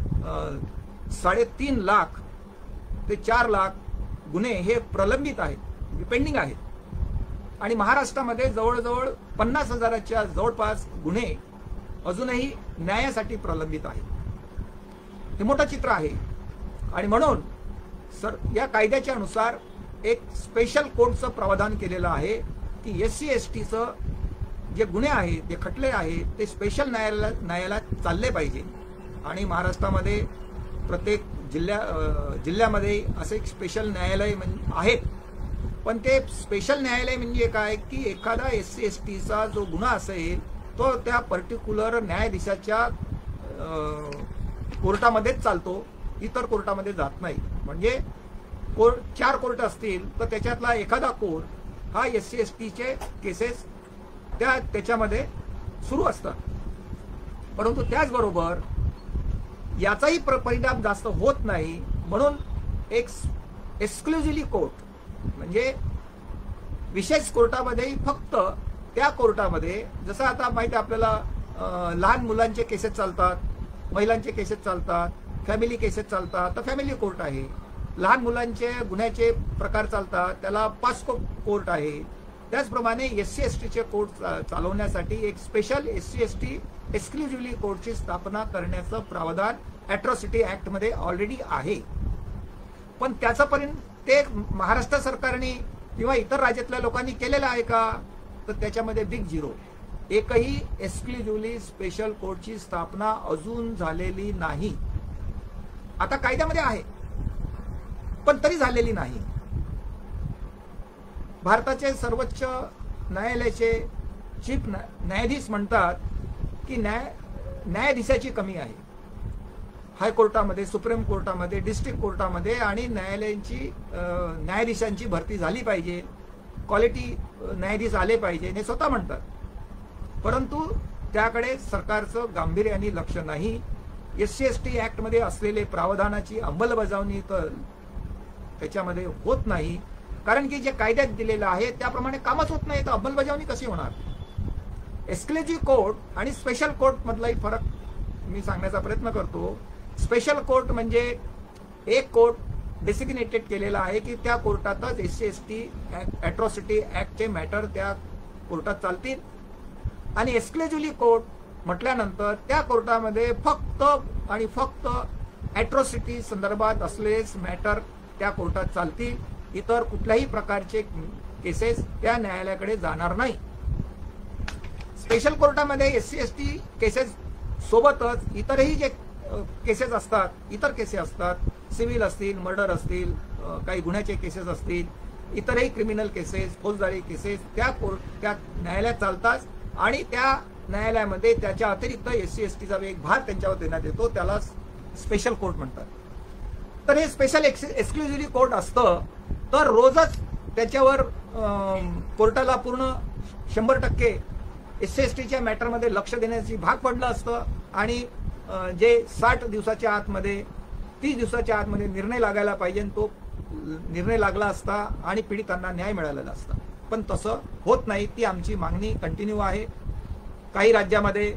Speaker 1: साडेतीन लाख ते चार लाख गुन्हे हे प्रलंबित आहेत, पेंडिंग आहेत. आणि महाराष्ट्रामध्ये जवळजवळ पन्नास हजाराच्या जवळपास गुन्हे अजूनही न्यायासाठी प्रलंबित आहेत. हे मोठं चित्र आहे. आणि म्हणून सर या कायद्याच्या अनुसार एक स्पेशल कोर्टचं प्रावधान केलेलं आहे की एस सी एस टीचं जे गुन्हे आहेत, जे खटले आहेत, ते स्पेशल न्यायालयात न्यायालयात चालले पाहिजे. आणि महाराष्ट्रामध्ये प्रत्येक जिल्ह्या जिल्ह्यामध्ये असे एक स्पेशल न्यायालय आहेत. पण ते स्पेशल न्यायालय म्हणजे काय की एखादा एस सी एस टीचा जो गुन्हा असेल तो त्या पर्टिक्युलर न्यायाधीशाच्या कोर्टामध्येच चालतो, इतर कोर्टामध्ये जात नाही. म्हणजे कोर्ट चार कोर्ट असतील तर त्याच्यातला एखादा कोर्ट हा एस सी एस टीचे केसेस त्या त्याच्यामध्ये सुरू असतात. परंतु त्याचबरोबर याचाही परिणाम जास्त होत नाही. म्हणून एक एक्सक्लुझिव्हली कोर्ट म्हणजे विशेष कोर्टामध्ये फक्त त्या कोर्टामध्ये, जसं आता माहिती आपल्याला लहान मुलांचे केसेस चालतात, महिलांचे केसेस चालतात, फॅमिली केसेस चालतात तर फॅमिली कोर्ट आहे. लहान मुलांचे गुन्ह्याचे प्रकार चालतात त्याला पास्को कोर्ट आहे. त्याचप्रमाणे एस सी एस टीचे कोर्ट चालवण्यासाठी एक special S C S T exclusively कोर्टची स्थापना करण्याचं प्रावधान अॅट्रॉसिटी ऍक्ट मध्ये ऑलरेडी आहे. पण त्याचा परिणाम ते महाराष्ट्र सरकारने किंवा इतर राज्यातल्या लोकांनी केलेलं आहे का तर त्याच्यामध्ये बिग झिरो. एकही एक्सक्लुझिव्हली स्पेशल कोर्टची स्थापना अजून झालेली नाही. आता कायद्यामध्ये आहे पण तरी झालेली नाही. भारताचे सर्वोच्च न्यायालयाचे चीफ न्यायाधीश म्हणतात की न्याय न्यायाधीशाची कमी आहे. हायकोर्टामध्ये, सुप्रीम कोर्टामध्ये, डिस्ट्रिक्ट कोर्टामध्ये आणि न्यायालयांची न्यायाधीशांची भरती झाली पाहिजे, क्वालिटी न्यायाधीश आले पाहिजे हे स्वतः म्हणतात. परंतु त्याकडे सरकारचं गांभीर्याने लक्ष नाही. S C S T act मध्ये असलेले प्रावधानाची अंमलबजावणी तर त्याच्यामध्ये होत नाही, कारण की जे कायद्यात दिलेलं आहे त्याप्रमाणे कामच होत नाही, तर अंमलबजावणी कशी होणार? एक्सक्लुझिव्ह कोर्ट आणि स्पेशल कोर्ट मधलाही फरक मी सांगण्याचा प्रयत्न करतो. स्पेशल कोर्ट म्हणजे एक कोर्ट डेसिग्नेटेड केलेला आहे की त्या कोर्टातच S C S T atrocity ऍक्टचे मॅटर त्या कोर्टात चालतील, आणि एक्सक्लुझिव्हली कोर्ट म्हटल्यानंतर त्या कोर्टामध्ये फक्त आणि फक्त अॅट्रॉसिटी संदर्भात असलेच मॅटर त्या कोर्टात चालतील. इतर कुठल्याही प्रकारचे केसेस त्या न्यायालयाकडे जाणार नाही. स्पेशल कोर्टामध्ये S C S T cases सोबतच इतरही जे केसेस असतात, इतर केसेस असतात, सिव्हिल असतील, मर्डर असतील, काही गुन्ह्याचे केसेस असतील, इतरही क्रिमिनल केसेस, फौजदारी केसेस त्या कोर्ट त्या न्यायालयात चालतात, आणि त्या न्यायालयामध्ये त्याच्या अतिरिक्त एस सी एस टीचा एक भार त्यांच्यावर देण्यात येतो, त्याला स्पेशल कोर्ट म्हणतात. तर हे स्पेशल एक्सक्लुझिव्हली कोर्ट असतं तर रोजच त्याच्यावर कोर्टाला पूर्ण शंभर टक्के एस सी एस टीच्या मॅटरमध्ये लक्ष देण्याची भाग पडलं असतं, आणि जे साठ दिवसाच्या आतमध्ये तीस दिवसाच्या आतमध्ये निर्णय लागायला पाहिजे तो निर्णय लागला असता आणि पीडितांना न्याय मिळालेला असता. पण तसं होत नाही. ती आमची मागणी कंटिन्यू आहे. काही राज्यामध्ये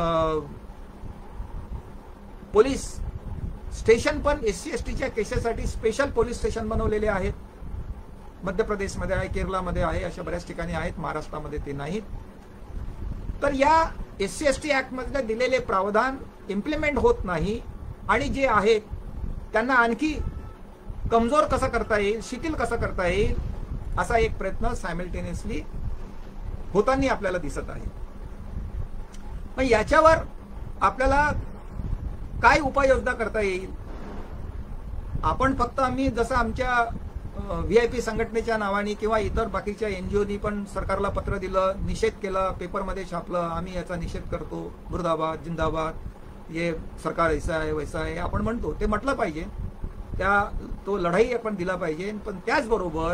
Speaker 1: पोलीस स्टेशन पण एस सी एस टीच्या केसेससाठी स्पेशल पोलीस स्टेशन बनवलेले आहेत. मध्य प्रदेशमध्ये आहे, केरळमध्ये आहे, अशा बऱ्याच ठिकाणी आहेत, महाराष्ट्रामध्ये ते नाहीत. तर या S C S T act मध्ये दिलेले प्रावधान इम्प्लिमेंट होत नाही, आणि जे आहेत त्यांना आणखी कमजोर कसं करता येईल, शिथिल कसं करता येईल, असा एक प्रयत्न सायमल्टेनियसली होताना आपल्याला दिसत आहे. पण याच्यावर आपल्याला काय उपाययोजना करता येईल? आपण फक्त आम्ही जसं आमच्या व्ही आय पी संघटनेच्या नावाने किंवा इतर बाकीच्या एनजीओनी पण सरकारला पत्र दिलं, निषेध केला, पेपरमध्ये छापलं, आम्ही याचा निषेध करतो, मुर्दाबाद, जिंदाबाद, हे सरकार ऐसा आहे वैसा आहे आपण म्हणतो, ते म्हटलं पाहिजे, त्या तो लढाई आपण दिला पाहिजे. पण त्याचबरोबर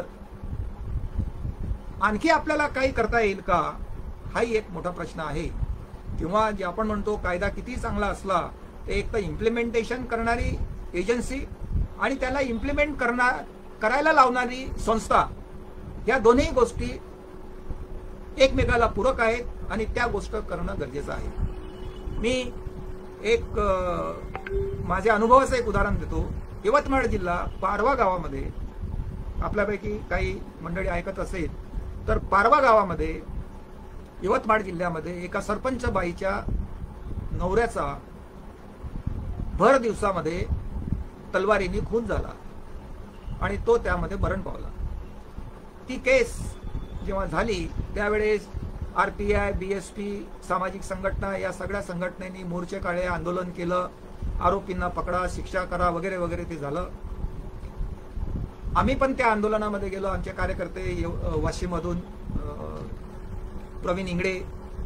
Speaker 1: आणखी आपल्याला काही करता येईल का, हाही एक मोठा प्रश्न आहे. किंवा जे आपण म्हणतो कायदा किती चांगला असला ते एक तर इम्प्लिमेंटेशन करणारी एजन्सी आणि त्याला इम्प्लिमेंट करणार करायला लावणारी संस्था, या दोन्ही गोष्टी एकमेकाला पूरक आहेत आणि त्या गोष्ट करणं गरजेचं आहे. मी एक माझ्या अनुभवाचं एक उदाहरण देतो. यवतमाळ जिल्हा पारवा गावामध्ये, आपल्यापैकी काही मंडळी ऐकत असेल तर पारवा गावामध्ये यवतमाळ जिल्ह्यामध्ये एका सरपंच बाईच्या नवऱ्याचा भर दिवसामध्ये तलवारीने खून झाला आणि तो त्यामध्ये मरण पावला. ती केस जेव्हा झाली त्यावेळेस R P I, B S P, सामाजिक संघटना या सगळ्या संघटनेनी मोर्चे काढले, आंदोलन केलं, आरोपींना पकडा, शिक्षा करा वगैरे वगैरे ते झालं. आम्ही पण त्या आंदोलनामध्ये गेलो. आमचे कार्यकर्ते वाशीमधून प्रवीण इंगडे,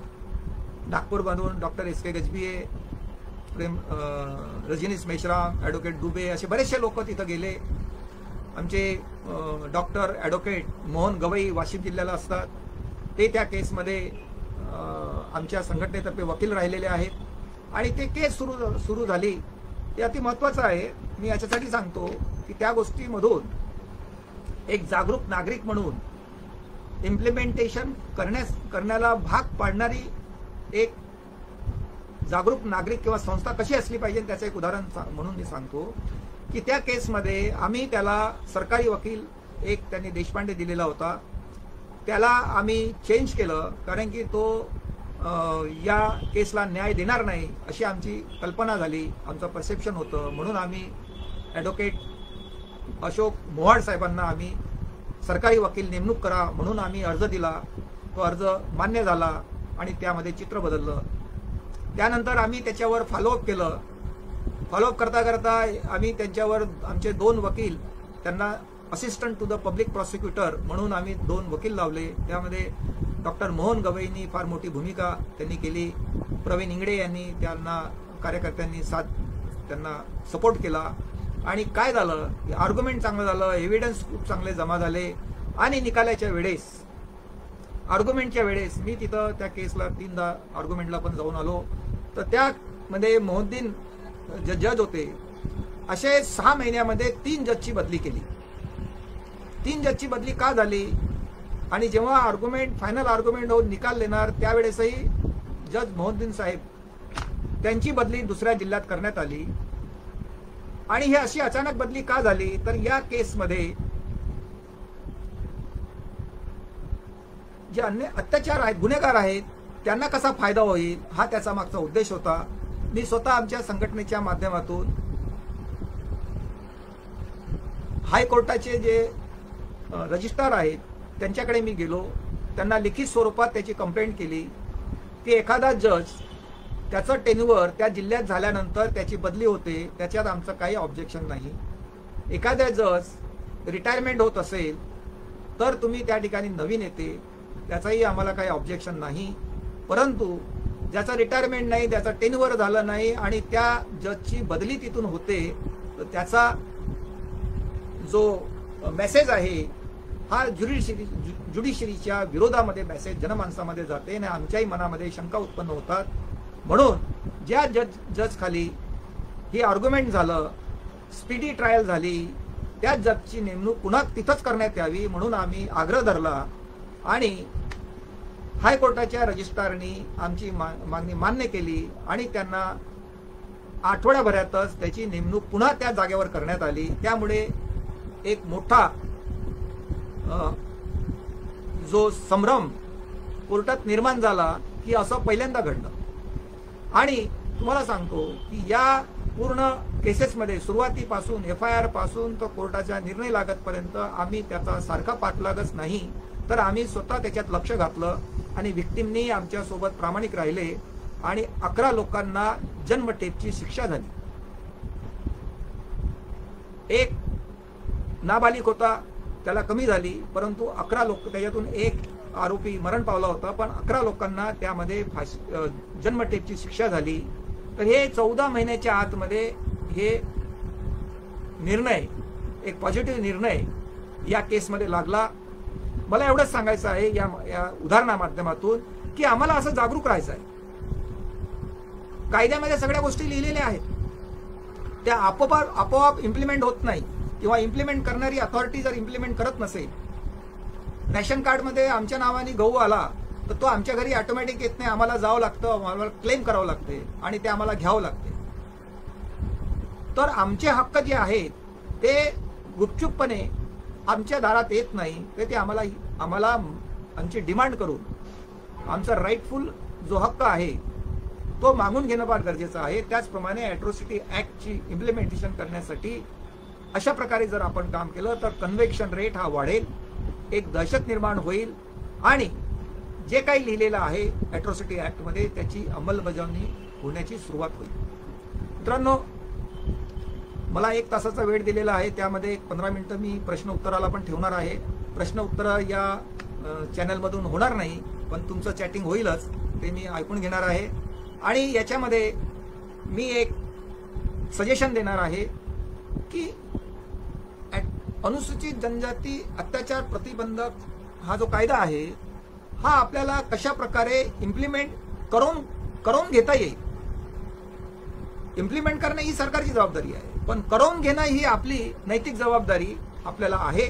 Speaker 1: नागपूरमधून doctor S K Gajbiye, Prem Rajneesh Meshram, advocate Dubey, असे बरेचसे लोक तिथं गेले. आमचे डॉक्टर ॲडव्होकेट मोहन गवई वाशिम जिल्ह्याला असतात, ते त्या केसमध्ये आमच्या संघटनेतर्फे वकील राहिलेले आहेत आणि ते केस सुरू सुरू झाली. ते अति महत्त्वाचं आहे. मी याच्यासाठी सांगतो की त्या गोष्टीमधून एक जागरूक नागरिक म्हणून इम्प्लिमेंटेशन करण्यास करण्याला भाग पाडणारी एक जागरूक नागरिक किंवा संस्था कशी असली पाहिजे त्याचं एक उदाहरण म्हणून मी सांगतो की त्या केसमध्ये आम्ही त्याला सरकारी वकील एक त्यांनी देशपांडे दिलेला होता, त्याला आम्ही चेंज केलं कारण की तो या केसला न्याय देणार नाही अशी आमची कल्पना झाली, आमचं परसेप्शन होतं. म्हणून आम्ही ॲडव्होकेट अशोक मोहाड साहेबांना आम्ही सरकारी वकील नेमणूक करा म्हणून आम्ही अर्ज दिला. तो अर्ज मान्य झाला आणि त्यामध्ये चित्र बदललं. त्यानंतर आम्ही त्याच्यावर फॉलोअप केलं. फॉलोअप करता करता आम्ही त्यांच्यावर आमचे दोन वकील, त्यांना assistant to the public prosecutor म्हणून आम्ही दोन वकील लावले. त्यामध्ये डॉक्टर मोहन गवईंनी फार मोठी भूमिका त्यांनी केली. प्रवीण इंगडे यांनी त्यांना कार्यकर्त्यांनी साथ त्यांना सपोर्ट केला. आणि काय झालं, आर्ग्युमेंट चांगलं झालं, एव्हिडन्स खूप चांगले जमा झाले आणि निकालाच्या वेळेस आर्ग्युमेंटच्या वेळेस मी तिथं त्या केसला तीनदा आर्ग्युमेंटला पण जाऊन आलो. तर त्यामध्ये मोहुद्दीन जे जज होते असे सहा महिन्यामध्ये तीन जजची बदली केली. तीन जजची बदली का झाली? आणि जेव्हा आर्ग्युमेंट फायनल आर्ग्युमेंट होऊन निकाल देणार त्यावेळेसही जज मोहद्दीन साहेब त्यांची बदली दुसऱ्या जिल्ह्यात करण्यात आली. आणि ही अशी अचानक बदली का झाली? तर या केसमध्ये जे अन्य अत्याचार आहेत, गुन्हेगार आहेत, त्यांना कसा फायदा होईल हा त्याचा मागचा उद्देश होता. मी स्वतः आमच्या संघटनेच्या माध्यमातून हायकोर्टाचे जे रजिस्ट्रार आहेत त्यांच्याकडे मी गेलो, त्यांना लिखित स्वरूपात त्याची कंप्लेंट केली की एखादा जज त्याचं टेन्युअर त्या जिल्ह्यात झाल्यानंतर त्याची बदली होते, त्याच्यात आमचं काही ऑब्जेक्शन नाही. एखाद्या जज रिटायरमेंट होत असेल तर तुम्ही त्या ठिकाणी नवीन येते, त्याचाही आम्हाला काही ऑब्जेक्शन नाही. परंतु ज्याचं रिटायरमेंट नाही, ज्याचं टेन्युअर झालं नाही आणि त्या जजची बदली तिथून होते, तर त्याचा जो मेसेज आहे हा ज्युडिशरी ज्युडिशरीच्या विरोधामध्ये मेसेज जनमानसामध्ये जाते आणि आमच्याही मनामध्ये शंका उत्पन्न होतात. म्हणून ज्या जज जज खाली ही आर्ग्युमेंट झालं, स्पीडी ट्रायल झाली, त्या जजची नेमणूक पुन्हा तिथंच करण्यात यावी म्हणून आम्ही आग्रह धरला आणि हायकोर्टाच्या रजिस्ट्रारनी आमची मागणी मान्य केली आणि त्यांना आठवड्याभरातच त्याची नेमणूक पुन्हा त्या जागेवर करण्यात आली. त्यामुळे एक मोठा जो संभ्रम कोर्टात निर्माण झाला की असं पहिल्यांदा घडलं. आणि तुम्हाला सांगतो की या पूर्ण केसेसमध्ये सुरुवातीपासून एफ आय आर पासून तर कोर्टाचा निर्णय लागतपर्यंत आम्ही त्याचा सारखा पाठलागच नाही, तर आम्ही स्वतः त्याच्यात लक्ष घातलं आणि विक्टिमनी आमच्या सोबत प्रामाणिक राहिले आणि अकरा लोकांना जन्मठेपची शिक्षा झाली. एक नाबालिक होता, त्याला कमी झाली, परंतु अकरा लोक त्याच्यातून एक आरोपी मरण पावला होता, पण अकरा लोकांना त्यामध्ये फाशी जन्मठेपची शिक्षा झाली. तर हे चौदा महिन्याच्या आतमध्ये हे निर्णय, एक पॉझिटिव्ह निर्णय या केसमध्ये लागला. मला एवढंच सांगायचं आहे या, या उदाहरणा माध्यमातून की आम्हाला असं जागरूक राहायचं आहे. कायद्यामध्ये सगळ्या गोष्टी लिहिलेल्या आहेत, त्या आपोआप आपोआप इम्प्लिमेंट होत नाही किंवा इम्प्लिमेंट करणारी अथॉरिटी जर इम्प्लिमेंट करत नसेल, रॅशन कार्डमध्ये आमच्या नावाने गहू आला तर तो आमच्या घरी ऑटोमॅटिक येत नाही, आम्हाला जावं लागतं, आम्हाला क्लेम करावं लागते आणि ते आम्हाला घ्यावं लागते. तर आमचे हक्क जे आहेत ते गुपचूपपणे आमच्या दारात येत नाही, तर ते आम्हाला आम्हाला आमची डिमांड करून आमचा राईटफुल जो हक्क आहे तो मागून घेणं फार गरजेचं आहे. त्याचप्रमाणे अॅट्रॉसिटी ऍक्टची इम्प्लिमेंटेशन करण्यासाठी अशा प्रकारे जर आपण काम केलं तर कन्व्हिक्शन रेट हा वाढेल, एक दहशत निर्माण होईल आणि जे काही लिहिलेलं आहे अॅट्रॉसिटी ऍक्टमध्ये त्याची अंमलबजावणी होण्याची सुरुवात होईल. मित्रांनो, मला एक तासाचा वेळ दिलेला आहे, त्यामध्ये पंधरा मिनिटं मी प्रश्न उत्तराला पण ठेवणार आहे. प्रश्न उत्तर या चॅनलमधून होणार नाही, पण तुमचं चॅटिंग होईलच, ते मी ऐकून घेणार आहे. आणि याच्यामध्ये मी एक सजेशन देणार आहे की अनुसूचित जनजाती अत्याचार प्रतिबंधक हा जो कायदा आहे हा आपल्याला कशा प्रकारे इम्प्लिमेंट करून करून घेता येईल. इम्प्लिमेंट करणं ही सरकारची जबाबदारी आहे, पण करून घेणं ही आपली नैतिक जबाबदारी आपल्याला आहे.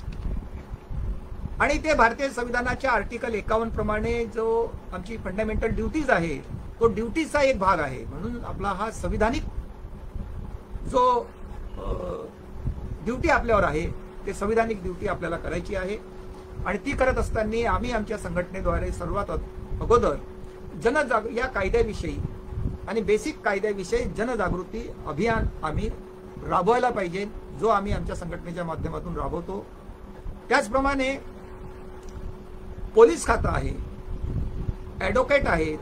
Speaker 1: आणि ते भारतीय संविधानाच्या आर्टिकल एकावन्न प्रमाणे जो आमची फंडामेंटल ड्युटीज आहे तो ड्युटीचा एक भाग आहे. म्हणून आपला हा संविधानिक जो ड्युटी आपल्यावर आहे ते संविधानिक ड्युटी आपल्याला करायची आहे. आणि ती करत असताना आम्ही आमच्या संघटनेद्वारे सर्वात अगोदर जनजाग या कायद्याविषयी आणि बेसिक कायद्याविषयी जनजागृती अभियान आम्ही राबवायला पाहिजे, जो आम्ही आमच्या संघटनेच्या माध्यमातून राबवतो. त्याचप्रमाणे पोलीस खातं आहे, ॲडव्होकेट आहेत,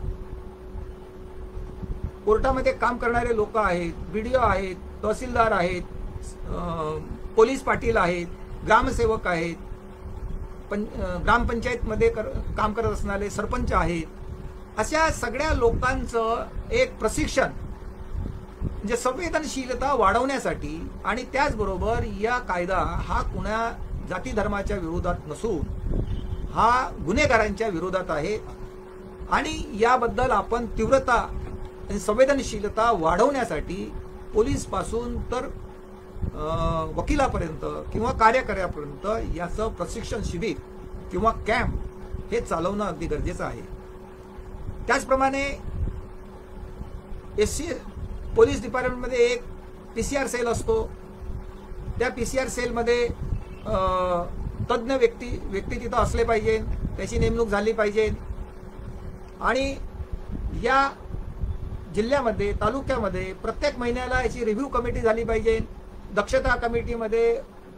Speaker 1: कोर्टामध्ये काम करणारे लोक आहेत, बीडीओ आहेत, तहसीलदार आहेत, पोलीस पाटील आहेत, ग्रामसेवक आहेत, ग्रामपंचायतमध्ये काम करत असणारे सरपंच आहेत. अशा सगळ्या लोकांचं एक प्रशिक्षण म्हणजे संवेदनशीलता वाढवण्यासाठी आणि त्याचबरोबर या कायदा हा कुणा जाती धर्माच्या विरोधात नसून हा गुन्हेगारांच्या विरोधात आहे आणि याबद्दल आपण तीव्रता आणि संवेदनशीलता वाढवण्यासाठी पोलीस पासून तर वकिलापर्यंत किंवा कार्यकर्त्यापर्यंत याचं प्रशिक्षण शिबिर किंवा कॅम्प हे चालवणं अगदी गरजेचं आहे। त्याचप्रमाणे एस सी पोलीस डिपार्टमेंटमध्ये एक पीसीआर सेल असतो। त्या पीसीआर सेलमध्ये तज्ज्ञ व्यक्ती व्यक्ती तिथं असले पाहिजे, त्याची नेमणूक झाली पाहिजे आणि या जिल्ह्यामध्ये तालुक्यामध्ये प्रत्येक महिन्याला याची रिव्ह्यू कमिटी झाली पाहिजे। दक्षता कमिटीमध्ये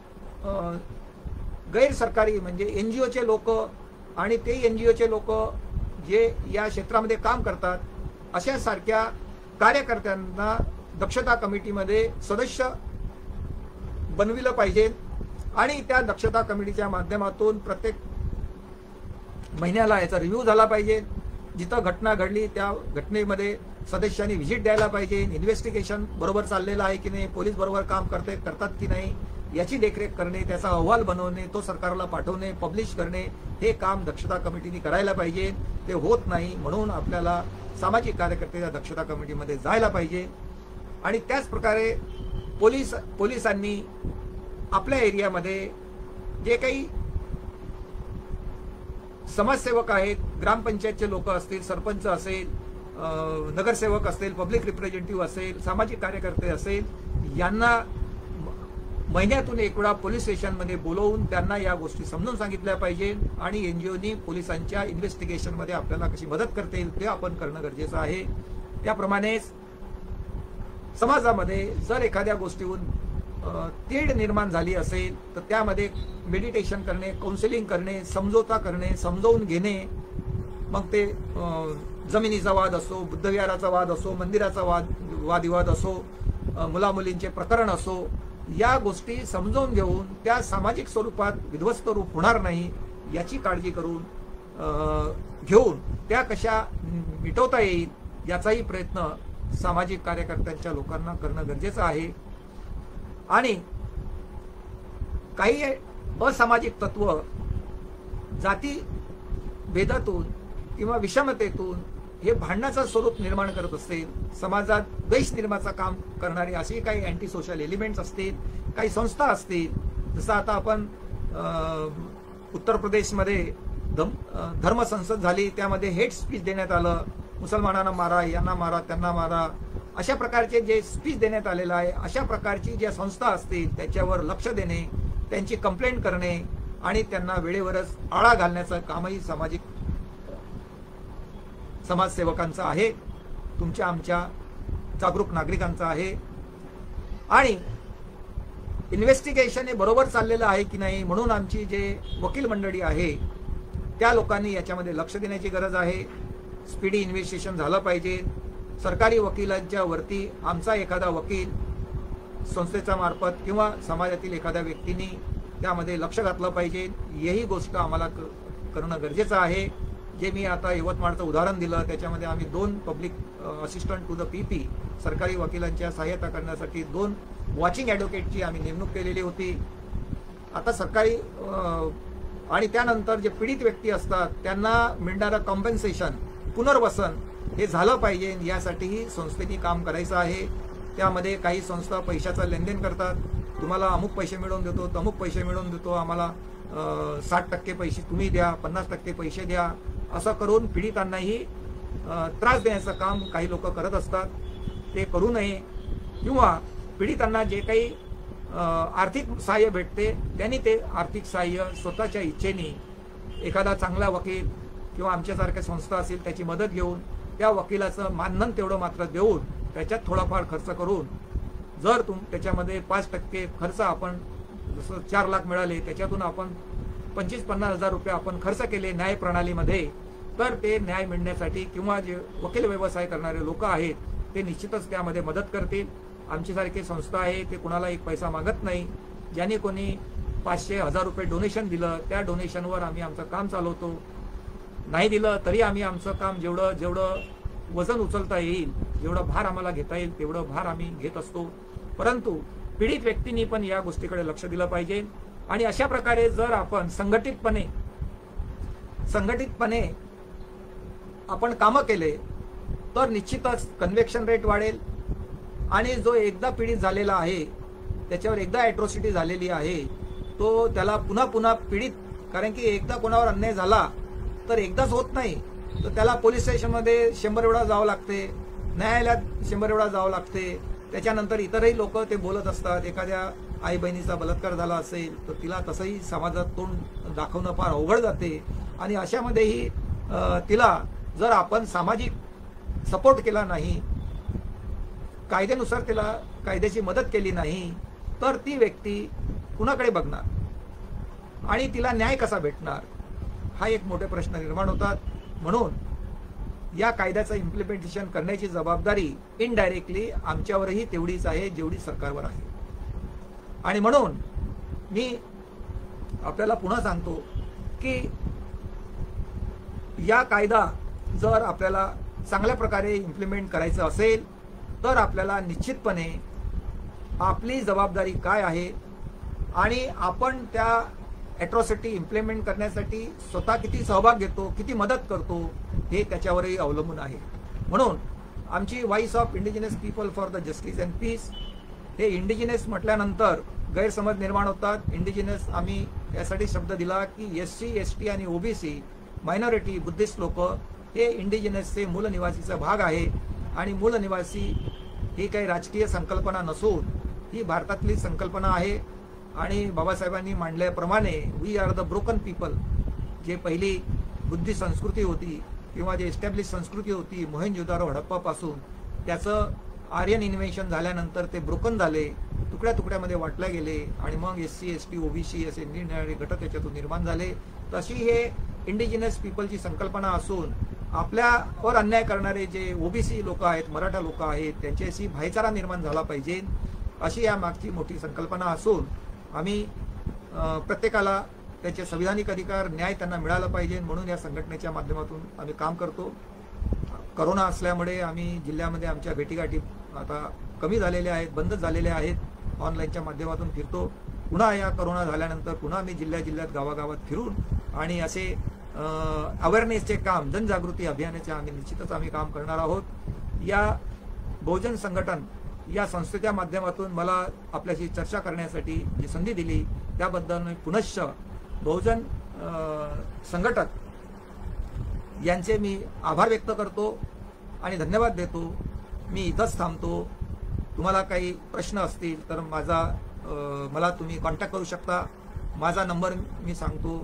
Speaker 1: गैर सरकारी म्हणजे एनजीओचे लोक आणि ते एनजीओचे लोक जे या क्षेत्रामध्ये काम करतात अशा सारख्या कार्यकर्त्यांना दक्षता कमिटीमध्ये सदस्य बनविलं पाहिजे आणि त्या दक्षता कमिटीच्या माध्यमातून प्रत्येक महिन्याला याचा रिव्ह्यू झाला पाहिजे। जिथं घटना घडली त्या घटनेमध्ये सदस्यांनी व्हिजिट द्यायला पाहिजे, इन्व्हेस्टिगेशन बरोबर चाललेलं आहे की नाही, पोलीस बरोबर काम करते करतात की नाही याची देखरेख करणे, त्याचा अहवाल बनवणे, तो सरकारला पाठवणे, पब्लिश करणे हे काम दक्षता कमिटीने करायला पाहिजे। ते होत नाही म्हणून आपल्याला सामाजिक कार्यकर्ते या दक्षता कमिटीमध्ये जायला पाहिजे। आणि त्याच प्रकारे पोलीस पोलिसांनी आपल्या एरियामध्ये जे काही समाजसेवक आहेत, ग्रामपंचायतचे लोक असतील, सरपंच असेल, नगरसेवक असतील, पब्लिक रिप्रेझेंटेटिव्ह असेल, सामाजिक कार्यकर्ते असेल, यांना महिन्यातून एक वेळा पोलीस स्टेशनमध्ये बोलवून त्यांना या गोष्टी समजून सांगितल्या पाहिजे आणि एनजीओनी पोलिसांच्या इन्व्हेस्टिगेशनमध्ये आपल्याला कशी मदत करता येईल ते आपण करणं गरजेचं आहे। त्याप्रमाणेच समाजामध्ये जर एखाद्या गोष्टीहून तेढ निर्माण झाली असेल तर त्यामध्ये मेडिटेशन करणे, काउन्सिलिंग करणे, समझोता करणे, समजावून घेणे, मग ते जमिनीचा वाद असो, बुद्धविहाराचा वाद असो, मंदिराचा वाद वादविवाद असो, मुलामुलींचे प्रकरण असो, या गोष्टी समजावून घेऊन त्या सामाजिक स्वरूपात विध्वस्त रूप होणार नाही याची काळजी करून घेऊन त्या कशा मिटवता येईल याचाही प्रयत्न सामाजिक कार्यकर्त्यांच्या लोकांना करणं गरजेचं आहे। आणि काही असामाजिक तत्व जाती भेदातून किंवा विषमतेतून हे भांडणाचं स्वरूप निर्माण करत असतील, समाजात द्वेष निर्माणाचं काम करणारे असे काही अँटी सोशल एलिमेंट्स असतील, काही संस्था असतील, जसं आता आपण उत्तर प्रदेशमध्ये धर्म संसद झाली त्यामध्ये हेट स्पीच देण्यात आलं, मुसलमानांना मारा, यांना मारा, त्यांना मारा, अशा प्रकारचे जे स्पीच देण्यात आलेलं आहे, अशा प्रकारची ज्या संस्था असतील त्याच्यावर लक्ष देणे, त्यांची कंप्लेंट करणे आणि त्यांना वेळेवरच आळा घालण्याचं कामही सामाजिक समाजसेवकांचं आहे, तुमच्या आमच्या जागरूक नागरिकांचं आहे। आणि इन्व्हेस्टिगेशन हे बरोबर चाललेलं आहे की नाही म्हणून आमची जे वकील मंडळी आहे त्या लोकांनी याच्यामध्ये लक्ष देण्याची गरज आहे। स्पीडी इन्व्हेस्टिगेशन झालं पाहिजे। सरकारी वकिलांच्या वरती आमचा एखादा वकील संस्थेच्या मार्फत किंवा समाजातील एखाद्या व्यक्तीने त्यामध्ये लक्ष घातलं पाहिजे, यही गोष्ट आम्हाला करणं गरजेचं आहे। जे मी आता यवतमाळचं उदाहरण दिलं त्याच्यामध्ये आम्ही दोन पब्लिक असिस्टंट टू द पीपी सरकारी वकिलांच्या सहाय्यता करण्यासाठी दोन वॉचिंग ॲडव्होकेटची आम्ही नेमणूक केलेली होती। आता सरकारी आणि त्यानंतर जे पीडित व्यक्ती असतात त्यांना मिळणारं कॉम्पेन्सेशन, पुनर्वसन हे झालं पाहिजे यासाठीही संस्थेने काम करायचं आहे। त्यामध्ये काही संस्था पैशाचं लेनदेन करतात, तुम्हाला अमुक पैसे मिळवून देतो, तमुक पैसे मिळवून देतो, आम्हाला साठ टक्के पैसे तुम्ही द्या, पन्नास टक्के पैसे द्या, असं करून पीडितांनाही त्रास देण्याचं काम काही लोक करत असतात। ते करू नये किंवा पीडितांना जे काही आर्थिक सहाय्य भेटते त्यांनी ते आर्थिक सहाय्य स्वतःच्या इच्छेने एखादा चांगला वकील किंवा आमच्यासारख्या संस्था असेल त्याची मदत घेऊन त्या वकिलाचं मानधन तेवढं मात्र देऊन त्याच्यात थोडाफार खर्च करून जर तुम त्याच्यामध्ये पाच टक्के खर्च आपण जसं चार लाख मिळाले त्याच्यातून आपण पंचवीस पन्नास हजार रुपये आपण खर्च केले न्याय प्रणालीमध्ये तर ते न्याय मिळण्यासाठी किंवा जे वकील व्यवसाय करणारे लोक आहेत ते निश्चितच त्यामध्ये मदत करतील। आमच्यासारखी संस्था आहे ते कुणाला एक पैसा मागत नाही। ज्यांनी कोणी पाचशे हजार रुपये डोनेशन दिलं त्या डोनेशनवर आम्ही आमचं काम चालवतो, नाही दिलं तरी आम्ही आमचं काम जेवढं जेवढं वजन उचलता येईल, जेवढं भार आम्हाला घेता येईल तेवढं भार आम्ही घेत असतो। परंतु पीडित व्यक्तींनी पण या गोष्टीकडे लक्ष दिलं पाहिजे आणि अशा प्रकारे जर आपण संघटितपणे संघटितपणे आपण कामं केले तर निश्चितच कन्व्हिक्शन रेट वाढेल आणि जो एकदा पीडित झालेला आहे, त्याच्यावर एकदा ॲट्रॉसिटी झालेली आहे, तो त्याला पुन्हा पुन्हा पीडित, कारण की एकदा कोणावर अन्याय झाला तर एकदाच होत नाही, तर त्याला पोलीस स्टेशनमध्ये शंभर वेळा जावं लागते, न्यायालयात शंभर वेळा जावं लागते. त्याच्यानंतर इतरही लोक ते बोलत असतात. एखाद्या आई बहिणीचा बलात्कार झाला असेल तर तिला तसंही समाजात तोंड दाखवणं फार अवघड जाते. आणि अशामध्येही तिला जर आपण सामाजिक सपोर्ट केला नाही, कायद्यानुसार तिला कायद्याची मदत केली नाही, तर ती व्यक्ती कुणाकडे बघणार आणि तिला न्याय कसा भेटणार, हा एक मोठे प्रश्न निर्माण होतात. म्हणून या कायद्याचं इम्प्लिमेंटेशन करण्याची जबाबदारी इनडायरेक्टली आमच्यावरही तेवढीच आहे जेवढी सरकारवर आहे. आणि म्हणून मी आपल्याला पुन्हा सांगतो की या कायदा जर आपल्याला चांगल्या प्रकारे इम्प्लिमेंट करायचं असेल तर आपल्याला निश्चितपणे आपली जबाबदारी काय आहे आणि आपण त्या ॲट्रॉसिटी इम्प्लिमेंट करण्यासाठी स्वतः किती सहभाग घेतो, किती मदत करतो, हे त्याच्यावरही अवलंबून आहे. म्हणून आमची voice of indigenous people for the justice and peace, हे इंडिजिनस म्हटल्यानंतर गैरसमज निर्माण होतात. इंडिजिनस आम्ही यासाठी शब्द दिला की एस सी एस टी आणि ओबीसी मायनॉरिटी बुद्धिस्ट लोक हे इंडिजिनसचे मूल निवासीचा भाग आहे. आणि मूल निवासी ही काही राजकीय संकल्पना नसून ही भारतातली संकल्पना आहे. आणि बाबासाहेबांनी मांडल्याप्रमाणे we are the broken people, जे पहिली बुद्धी संस्कृती होती किंवा जे एस्टॅब्लिश संस्कृती होती मोहेंजोदारो हडप्पापासून, त्याचं आर्यन इन्व्हेन्शन झाल्यानंतर ते ब्रोकन झाले, तुकड्या तुकड्यामध्ये वाटले गेले आणि मग S C S T OBC असे निरनिराळे गट त्याच्यातून निर्माण झाले. तशी हे इंडिजिनस पीपलची संकल्पना असून आपल्यावर अन्याय करणारे जे ओबीसी लोक आहेत, मराठा लोक आहेत, त्यांच्याशी भाईचारा निर्माण झाला पाहिजे, अशी या मागची मोठी संकल्पना असून आम्ही प्रत्येकाला त्याचे संविधानिक अधिकार, न्याय त्यांना मिळाला पाहिजे म्हणून या संघटनेच्या माध्यमातून आम्ही काम करतो. करोना असल्यामुळे आम्ही जिल्ह्यामध्ये आमच्या भेटीगाठी आता कमी झालेल्या आहेत, बंद झालेल्या आहेत. ऑनलाईनच्या माध्यमातून फिरतो. पुन्हा या करोना झाल्यानंतर पुन्हा आम्ही जिल्ह्या जिल्ह्यात गावागावात फिरून आणि असे अवेअरनेसचे काम, जनजागृती अभियानाचे आम्ही निश्चितच आम्ही काम करणार आहोत. या बहुजन संघटन या संस्थेच्या माध्यमातून मला आपल्याशी चर्चा करण्यासाठी जी संधी दिली त्याबद्दल मी पुनश्च बहुजन संघटक यांचे मी आभार व्यक्त करतो आणि धन्यवाद देतो. मी इथंच थांबतो. तुम्हाला काही प्रश्न असतील तर माझा मला तुम्ही कॉन्टॅक्ट करू शकता. माझा नंबर मी सांगतो,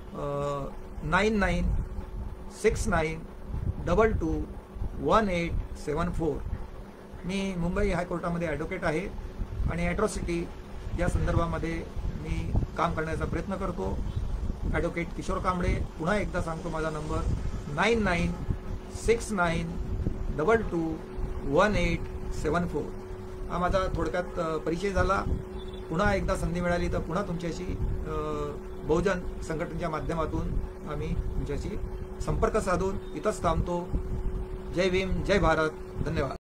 Speaker 1: nine nine six nine double two one eight seven four. मी मुंबई हायकोर्टामध्ये ॲडव्होकेट आहे आणि ॲट्रॉसिटी या संदर्भामध्ये मी काम करण्याचा प्रयत्न करतो. ॲडव्होकेट किशोर कांबळे. पुन्हा एकदा सांगतो माझा number, nine nine six nine double two one eight seven four. हा माझा थोडक्यात परिचय झाला. पुन्हा एकदा संधी मिळाली तर पुन्हा तुमच्याशी बहुजन संघटनेच्या माध्यमातून आम्ही तुमच्याशी संपर्क साधून इथंच थांबतो. जय भीम, जय भारत, धन्यवाद.